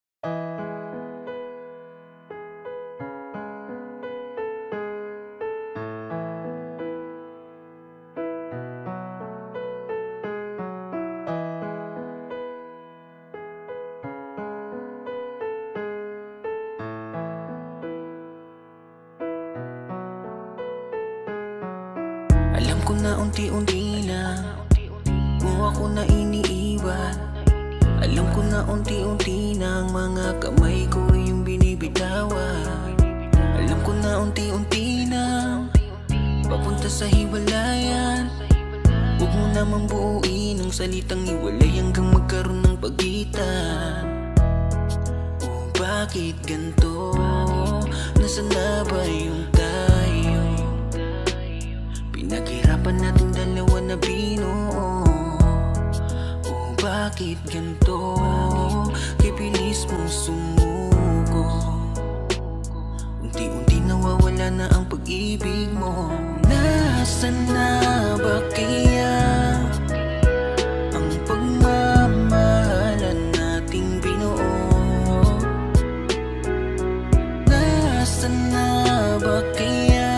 na unti-unti na mo ako na iniiwan. Alam ko na unti-unti na ang mga kamay ko yung binibitawan. Alam ko na unti-unti na papunta sa hiwalayan. Huwag mo namang buuin ang salitang hiwalay hanggang magkaroon ng pagitan. Oh, bakit ganito? Nasaan na ba yung tayo? Pinaghirapan natin dalawa na binuo. Oh, bakit ganito? Kaya bilis mong sumuko. Unti-unti nawawala na ang pag-ibig mo. Nasaan na ba kaya ang pagmamahalan nating binuo? Nasaan na ba kaya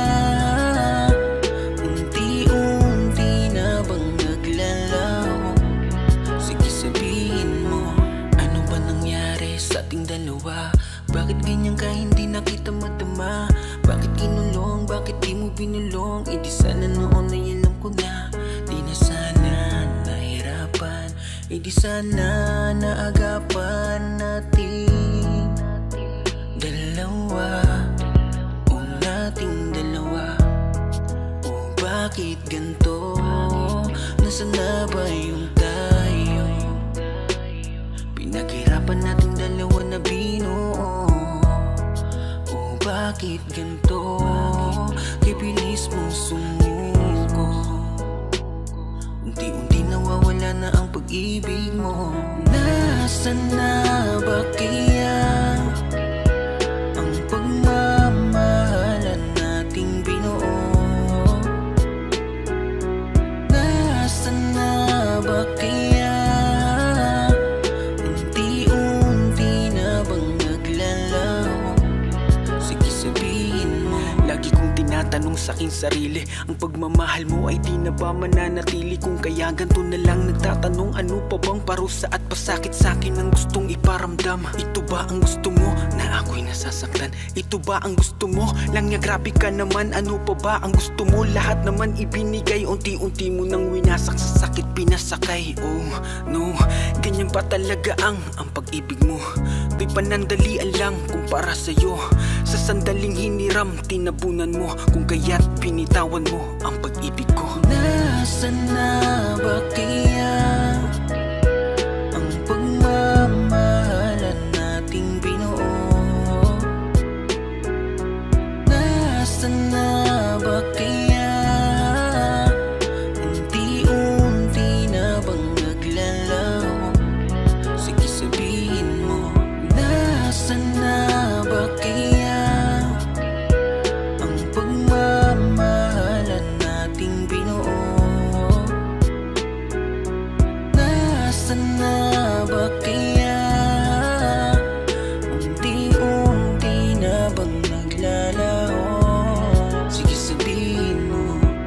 unti-unti na bang naglalaho? Sige sabihin mo, ano ba nangyari sa ating dalawa? Bakit ganyan ka hindi na kita madama? Bakit kinulong, bakit di mo binulong? E di sana noon ay alam ko na. Di na sana nahirapan. E di sana naagapan natin dalawa. O nating dalawa. O bakit ganito? Nasaan na ba yung tayo? Pinaghirapan natin dalawa na binuo. Oh, bakit ganito? Kaya bilis mong sumuko. Unti-unti nawawala na ang pag-ibig mo. Nasaan na ba kaya ang pagmamahalan nating binuo? Nasaan na ba kaya unti-unti na bang naglalaho? Sige sabihin mo. Lagi kong tinatanong sa aking sarili, ang pagmamahal mo ay di na ba mananatili? Kung kaya ganito na lang nagtatanong, ano pa bang parusa at pasakit sa akin ang gustong iparamdam? Ito ba ang gusto mo na ako'y nasasaktan? Ito ba ang gusto mo lang niya? Grabe ka naman, ano pa ba ang gusto mo? Lahat naman ibinigay, unti-unti mo nang winasak sa sakit pinasakay. Oh no, ganyan pa talaga ang pag-ibig mo. To'y panandalian lang kumpara sa'yo. Sa sandaling hiniram, tinabunan mo. Kung kaya't pinitawan mo ang pag-ibig ko. Nasaan na ba kaya ang pagmamahalan nating binuo? Nasaan na ba kaya unti-unti na bang naglalaho? Sige sabihin mo. Nasaan na ba kaya ang pagmamahalan nating binuo? Nasaan na ba kaya unti-unti na bang naglalaho? Sige sabihin mo.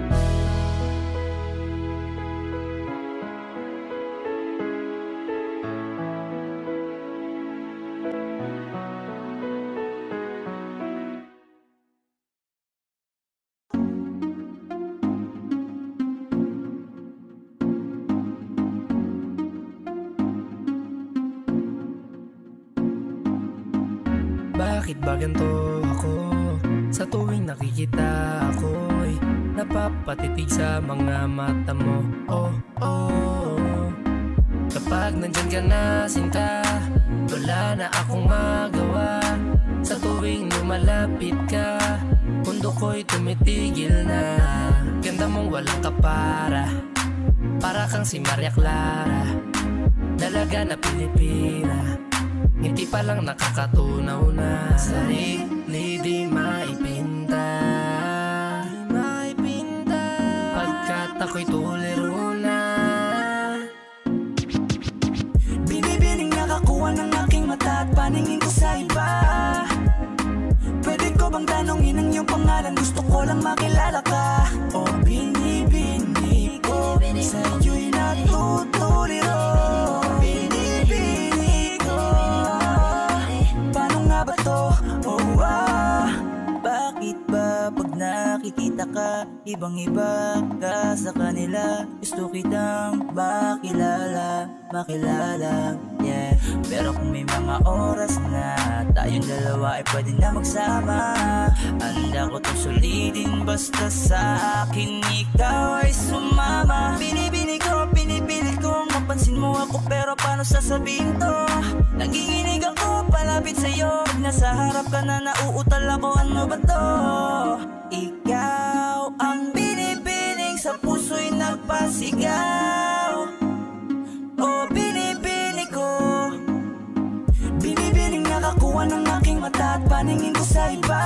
Bakit ba ganito ako? Sa tuwing nakikita ako'y napapatitig sa mga mata mo. Oh, oh. Kapag nandyan ka na sinta, wala na akong magawa. Sa tuwing lumalapit ka, mundo ko'y tumitigil na. Ganda mong walang kapara, para kang si Maria Clara, dalaga na Pilipina. Ngiti pa lang nakakatunaw na. Sarili di maipinta, pagkat ako'y tuliro na. Binibining nakakuha ng aking mata at paningin ko sa iba. Pwede ko bang tanongin ang iyong pangalan? Gusto ko lang makilala ka. O binibini ko sa iyo'y natutuliro. Binibini ko, paano nga ba to? Oh, ibang iba ka sa kanila. Gusto kitang makilala, yeah. Pero kung may mga oras na tayong dalawa ay pwede na magsama, handa ko itong sulitin basta sa akin ikaw ay sumama. Binibini ko, pinipilit kong mapansin mo ako, pero paano sasabihin to? Nanginginig ako palapit sa'yo, pag nasa harap ka na nauutal ako, ano ba to? Ikaw ang binibining sa puso'y nagpasigaw. O binibini ko, binibining nakakuha ng aking mata at paningin ko sa iba.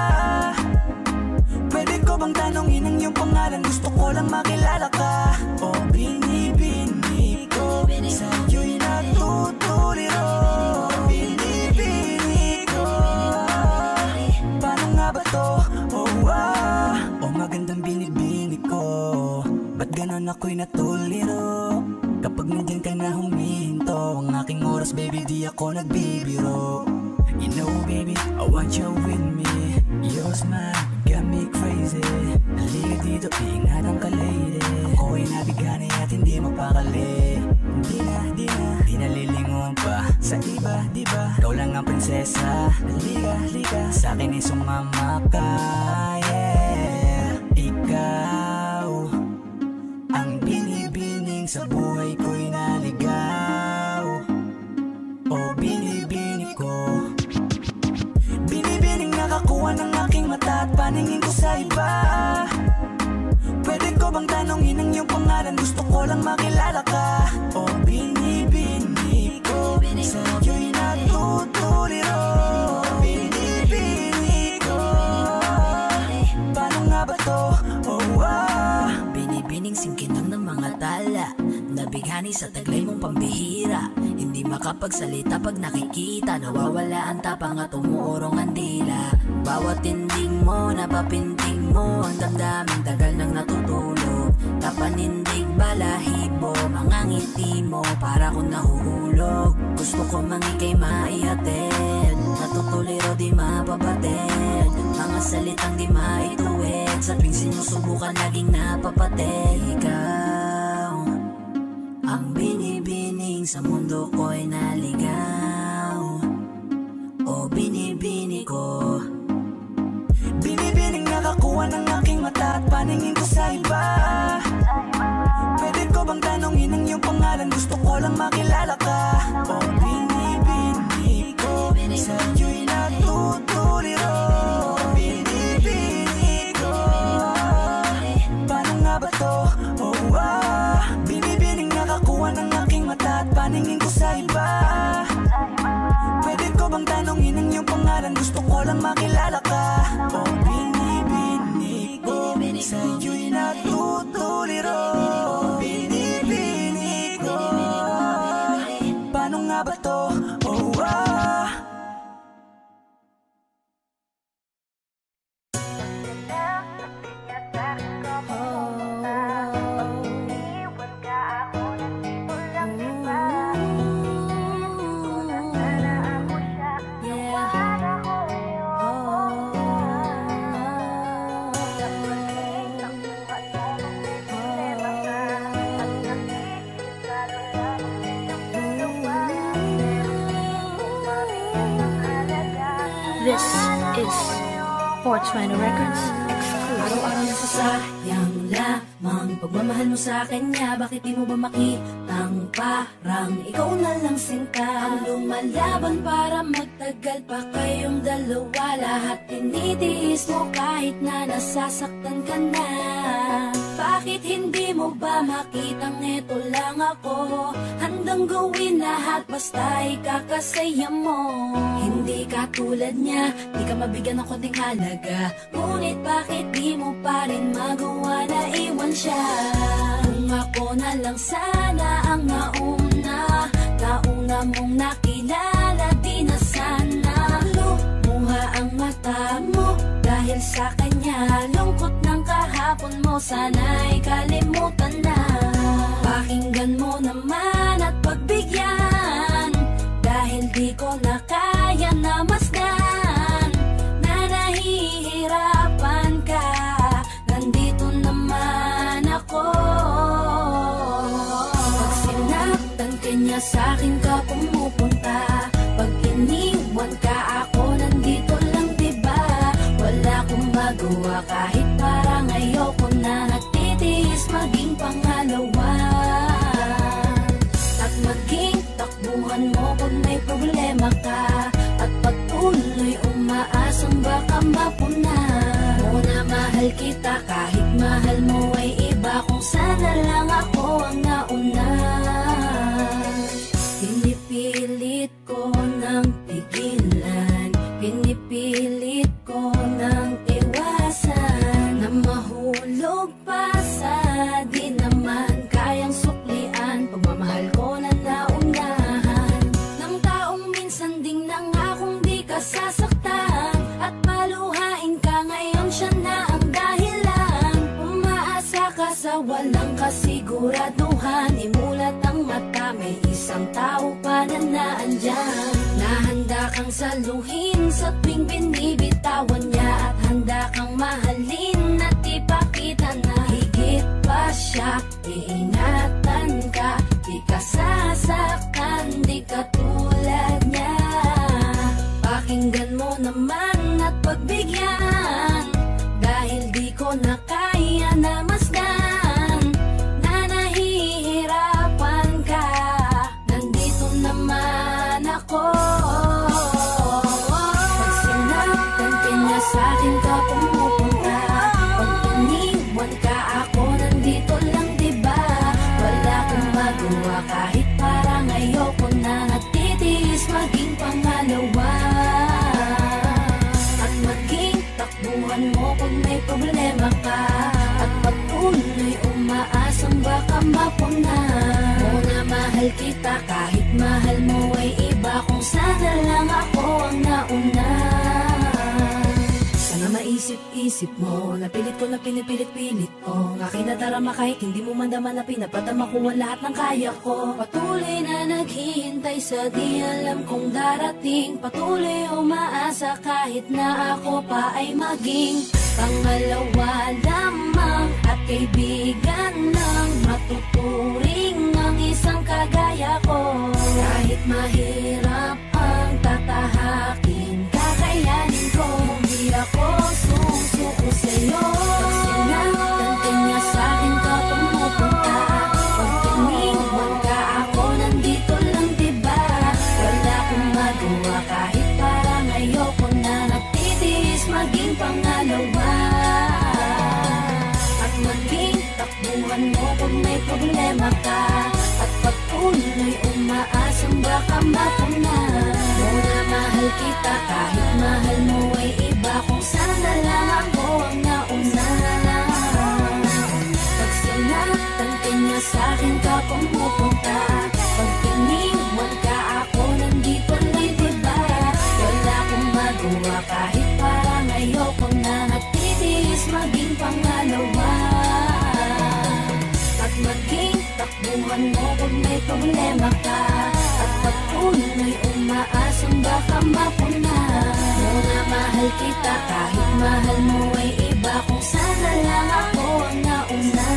Pwede ko bang tanongin ang iyong pangalan? Gusto ko lang makilala ka. O binibini ko, sa'yo'y natutuliro. Binibini ko, paano nga ba to? O magandang binibini ko, ba't ganon ako'y natuliro? Kapag nandyan ka na humihinto ang aking oras, baby, di ako nagbibiro. You know, baby, I want you with me. Your smile got me crazy. Halika dito, iingatan ka, lady. Ako'y nabigani at hindi mapakali. Di na lilingon pa sa iba, diba? Ikaw lang ang prinsesa. Halika, sa'kin ay sumama ka, yeah. Ikaw ang binibining sa buhay ko'y naligaw. O binibini ko, binibining nakakuha ng aking mata at paningin ko sa iba. Pwede ko bang tanongin ang iyong pangalan? Gusto ko lang makilala ka. O binibini ko, sa'yo'y natutuliro. Binibini ko, paano nga ba to? Binibining singkinang ng mga tala, nabighani sa taglay mong pambihira. Hindi makapagsalita pag nakikita, nawawala ang tapang at umuurong ang dila. Bawat tinding mo, napapinting mo ang damdaming tagal nang natutulog. Tapanindig balahibo, mga ngiti mo para kung nahuhulog. Gusto ko mangikay maihatid, natutuliro di mapabatid. Mga salitang di maituwid, sa tuwing sinusubukan laging napapatid. Ikaw ang binibining sa mundo ko'y naligaw. O binibini ko, binibining nakakuha ng aking mata at paningin ko sa iba. Pwede ko bang tanongin ang iyong pangalan? Gusto ko lang makilala ka. O binibini ko, sa'yo'y natutuliro. Binibini ko, paano nga ba to? Binibining nakakuha ng aking mata at paningin ko sa iba. Pwede ko bang tanongin ang iyong pangalan? Gusto ko lang makilala ka. O binibini ko, sa'yo'y natutuliro. Binibini ko, paano nga ba to? This is 420 Records exclusive. Araw-araw nasasayang lamang pagmamahal mo sa kanya. Bakit di mo ba makitang parang ikaw na lang sinta ang lumalaban para magtagal pa kayong dalawa. Lahat tinitiis mo kahit na nasasaktan ka na. Bakit hindi mo ba makitang eto lang ako? Handang gawin lahat basta ikakasaya mo. Hindi ka tulad niya, di ka mabigyan ng konting halaga. Ngunit bakit di mo pa rin magawa na iwan siya? Kung ako na lang sana ang nauna mong nakilala, di na sana lumuha ang mata mo dahil sa kanya. Lungkot ng kahapon mo, sana'y kalimutan na. Pakinggan mo naman at pagbigyan, dahil di ko na kaya na masdan na nahihirapan ka. Nandito naman niya sa'kin ka pumupunta. Pag iniwan ka ako, nandito lang diba? Wala akong magawa kahit parang ayoko na. Nagtitiis maging pangalawa at maging takbuhan mo pag may problema ka. At pagtuloy umaasang baka mapuna. Muna mahal kita kahit mahal mo ay iba. Kung sana lang ako ang nauna. Pinipilit ko ng pigilan, pinipilit ko ng iwasan, na mahulog pa sa di naman kayang suklian. Pagmamahal ko na naunahan ng taong minsan ding nangakong di ka sasaktan. At paluhain ka ngayon, siya na ang dahilan. Umaasa ka sa walang kasiguraduhan. Imulat ang mata, may isang tao pa na naandyan. Nahanda kang saluhin sa tuwing binibitawan niya. At handa kang mahalin at ipakita na higit pa siya. Iingatan ka, di ka sasaktan, di ka tulad niya. Pakinggan mo naman at pagbigyan, dahil di ko na kaya na masdan na nahihirapan ka. Nandito naman ako. Pag sinaktan ka niya sa'kin ka pumupunta. Pag iniwan ka ako, nandito lang diba? Wala akong magawa kahit parang ayoko na. Nagtitiis maging pangalawa at maging takbuhan mo pag may problema ka. At pagtuloy umaasang baka mapuna. Muna mahal kita kahit mahal mo ay iba. Kung sana lang ako ang nauna. Sana maisip-isip mo, napilit ko na pinipilit-pilit ko. Ang aking nadarama kahit hindi mo mandama na pinapadama ko ang lahat ng kaya ko. Patuloy na naghihintay sa di alam kong darating. Patuloy umaasa kahit na ako pa ay maging pangalawa lamang. At kaibigan ng matuturing ang isang kagaya ko. Kahit mahirap ang tatahakin, kakayanin ko. Hindi ako susuko sa'yo. Pag sinaktan ka niya sa'kin ka pumupunta. Pag iniwan ka ako, nandito lang diba? Wala akong magawa kahit parang ayoko na. Nagtitiis maging pangalawa at maging takbuhan mo pag may problema ka. At pagtuloy umaasang baka mapuna. Muna mahal kita kahit mahal mo ay iba. Kung sana lang ako ang nauna. Pag sinaktan ka niya sa'kin ka pumupunta. Pag iniwan ka ako, nandito lang diba? Wala akong magawa kahit parang ayoko na. Nagtitiis maging pangalawa at maging takbuhan mo pag may problema ka. At pagtuloy umaasang baka mapuna. Muna mahal kita kahit mahal mo ay iba. Kung sana lang ako ang nauna.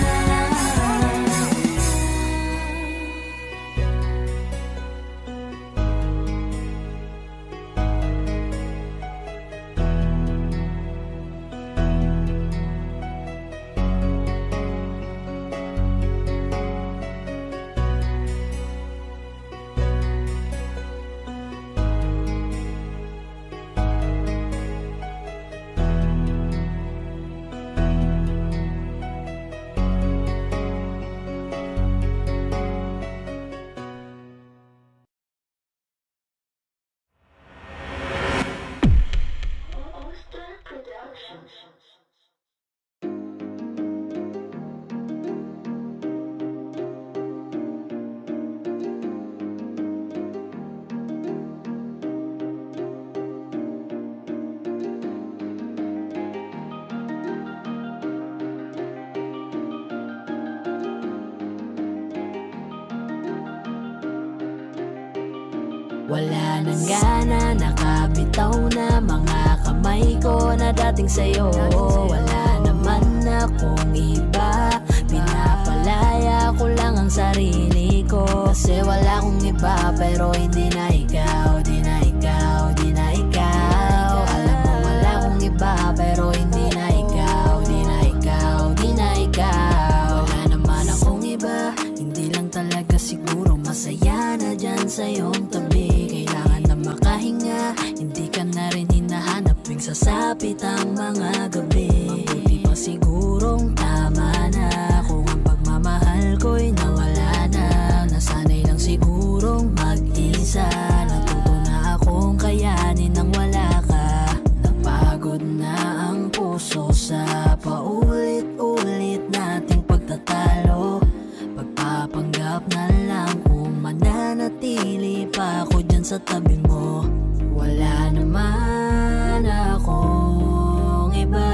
Wala nang gana, nakabitaw na mga kamay ko na dating sa'yo. Wala naman akong iba, pinapalaya ko lang ang sarili ko. Kasi wala akong iba iba pero hindi na ikaw, di na ikaw, di na ikaw. Alam mo wala akong iba pero hindi na ikaw, di na ikaw, di na ikaw. Wala naman akong iba, hindi lang talaga siguro masaya na dyan sa iyong tabi. Kailangan na makahinga, hindi ka na rin hinahanap tuwing sasapit ang mga gabi. Mabuti pa sigurong tama na kung ang pagmamahal ko'y nawala na. Nasanay lang sigurong mag-isa, natuto na akong kayanin nang wala ka. Napagod na ang puso sa paulit-ulit nating pagtatalo. Pagpapanggap na lang kung mananatili pa ako dyan sa tabi mo. Wala naman akong iba,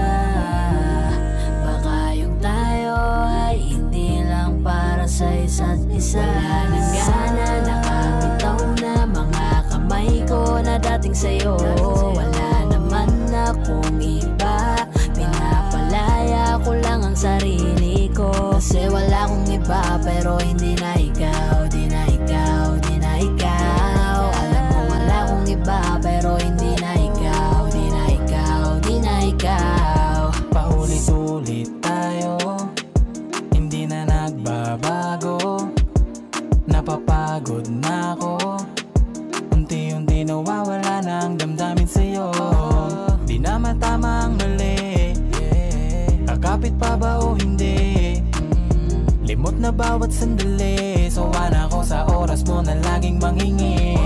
baka yung tayo ay hindi lang para sa isa't isa. Wala nang gana, nakabitaw na mga kamay ko na dating sa'yo. Wala naman akong iba, pinapalaya ko lang ang sarili ko. Kasi wala akong iba pero hindi na ikaw, di na ikaw, di na ikaw. Alam mo wala akong iba pero hindi na ikaw, di na ikaw, di na ikaw. Paulit-ulit tayo, hindi na nagbabago. Napapagod na ako, unti-unti nawawala na ang damdamin sa'yo. Di na matama ang mali, kakapit pa ba o hindi? Limot na bawat sandali, sawa na ako sa oras mo na laging manghingi.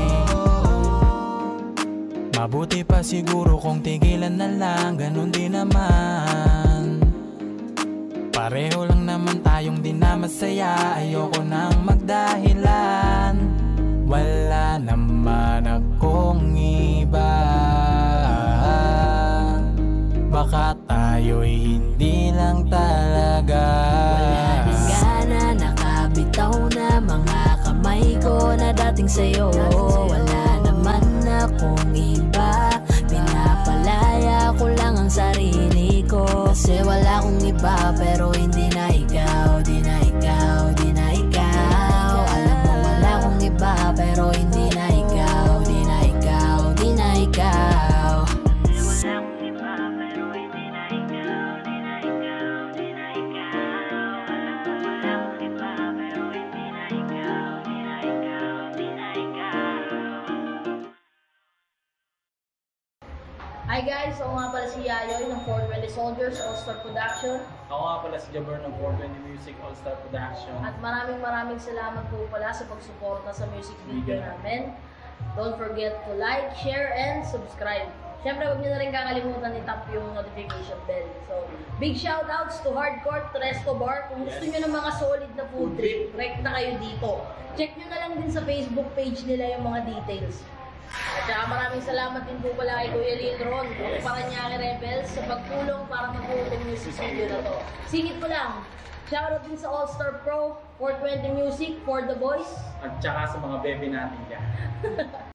Mabuti pa siguro kung tigilan na lang, ganun din naman. Pareho lang naman tayong di na masaya, ayoko nang magdahilan. Wala naman akong iba, baka tayo'y hindi lang talaga. Wala nang gana, nakabitaw na mga kamay ko na dating sa'yo. Wala naman akong iba, pinapalaya ko lang ang sarili ko. Kasi wala akong iba pero hindi na ikaw, di na ikaw, di na ikaw. Alam mo wala akong iba pero hindi na ikaw, di na ikaw, di na ikaw. Wala akong iba pero hindi na ikaw, di na ikaw, di na ikaw. Alam mo wala akong iba pero hindi na ikaw, di na ikaw, di na ikaw. Hi guys, ako nga pala si Yayoy ng 420 Soldiers All-Star Production. Ako nga pala si Jabber ng 420 Music All-Star Production. At maraming salamat po pala sa pagsuporta sa music video namin. Don't forget to like, share, and subscribe. Siyempre, huwag nyo na rin kakalimutan i-tap yung notification bell. So, big shoutouts to Hardcore, to Resto Bar. Kung gusto nyo ng mga solid na food trip, rekta kayo dito. Check nyo na lang din sa Facebook page nila yung mga details. At saka maraming salamat din po pala kay Kuya Litron, ang Paranaque Rebels, sa pagtulong para mag-uutong music video na to. Singit ko lang, shoutout din sa All-Star Pro, 420 Music, for the boys. At saka sa mga bebe natin dyan.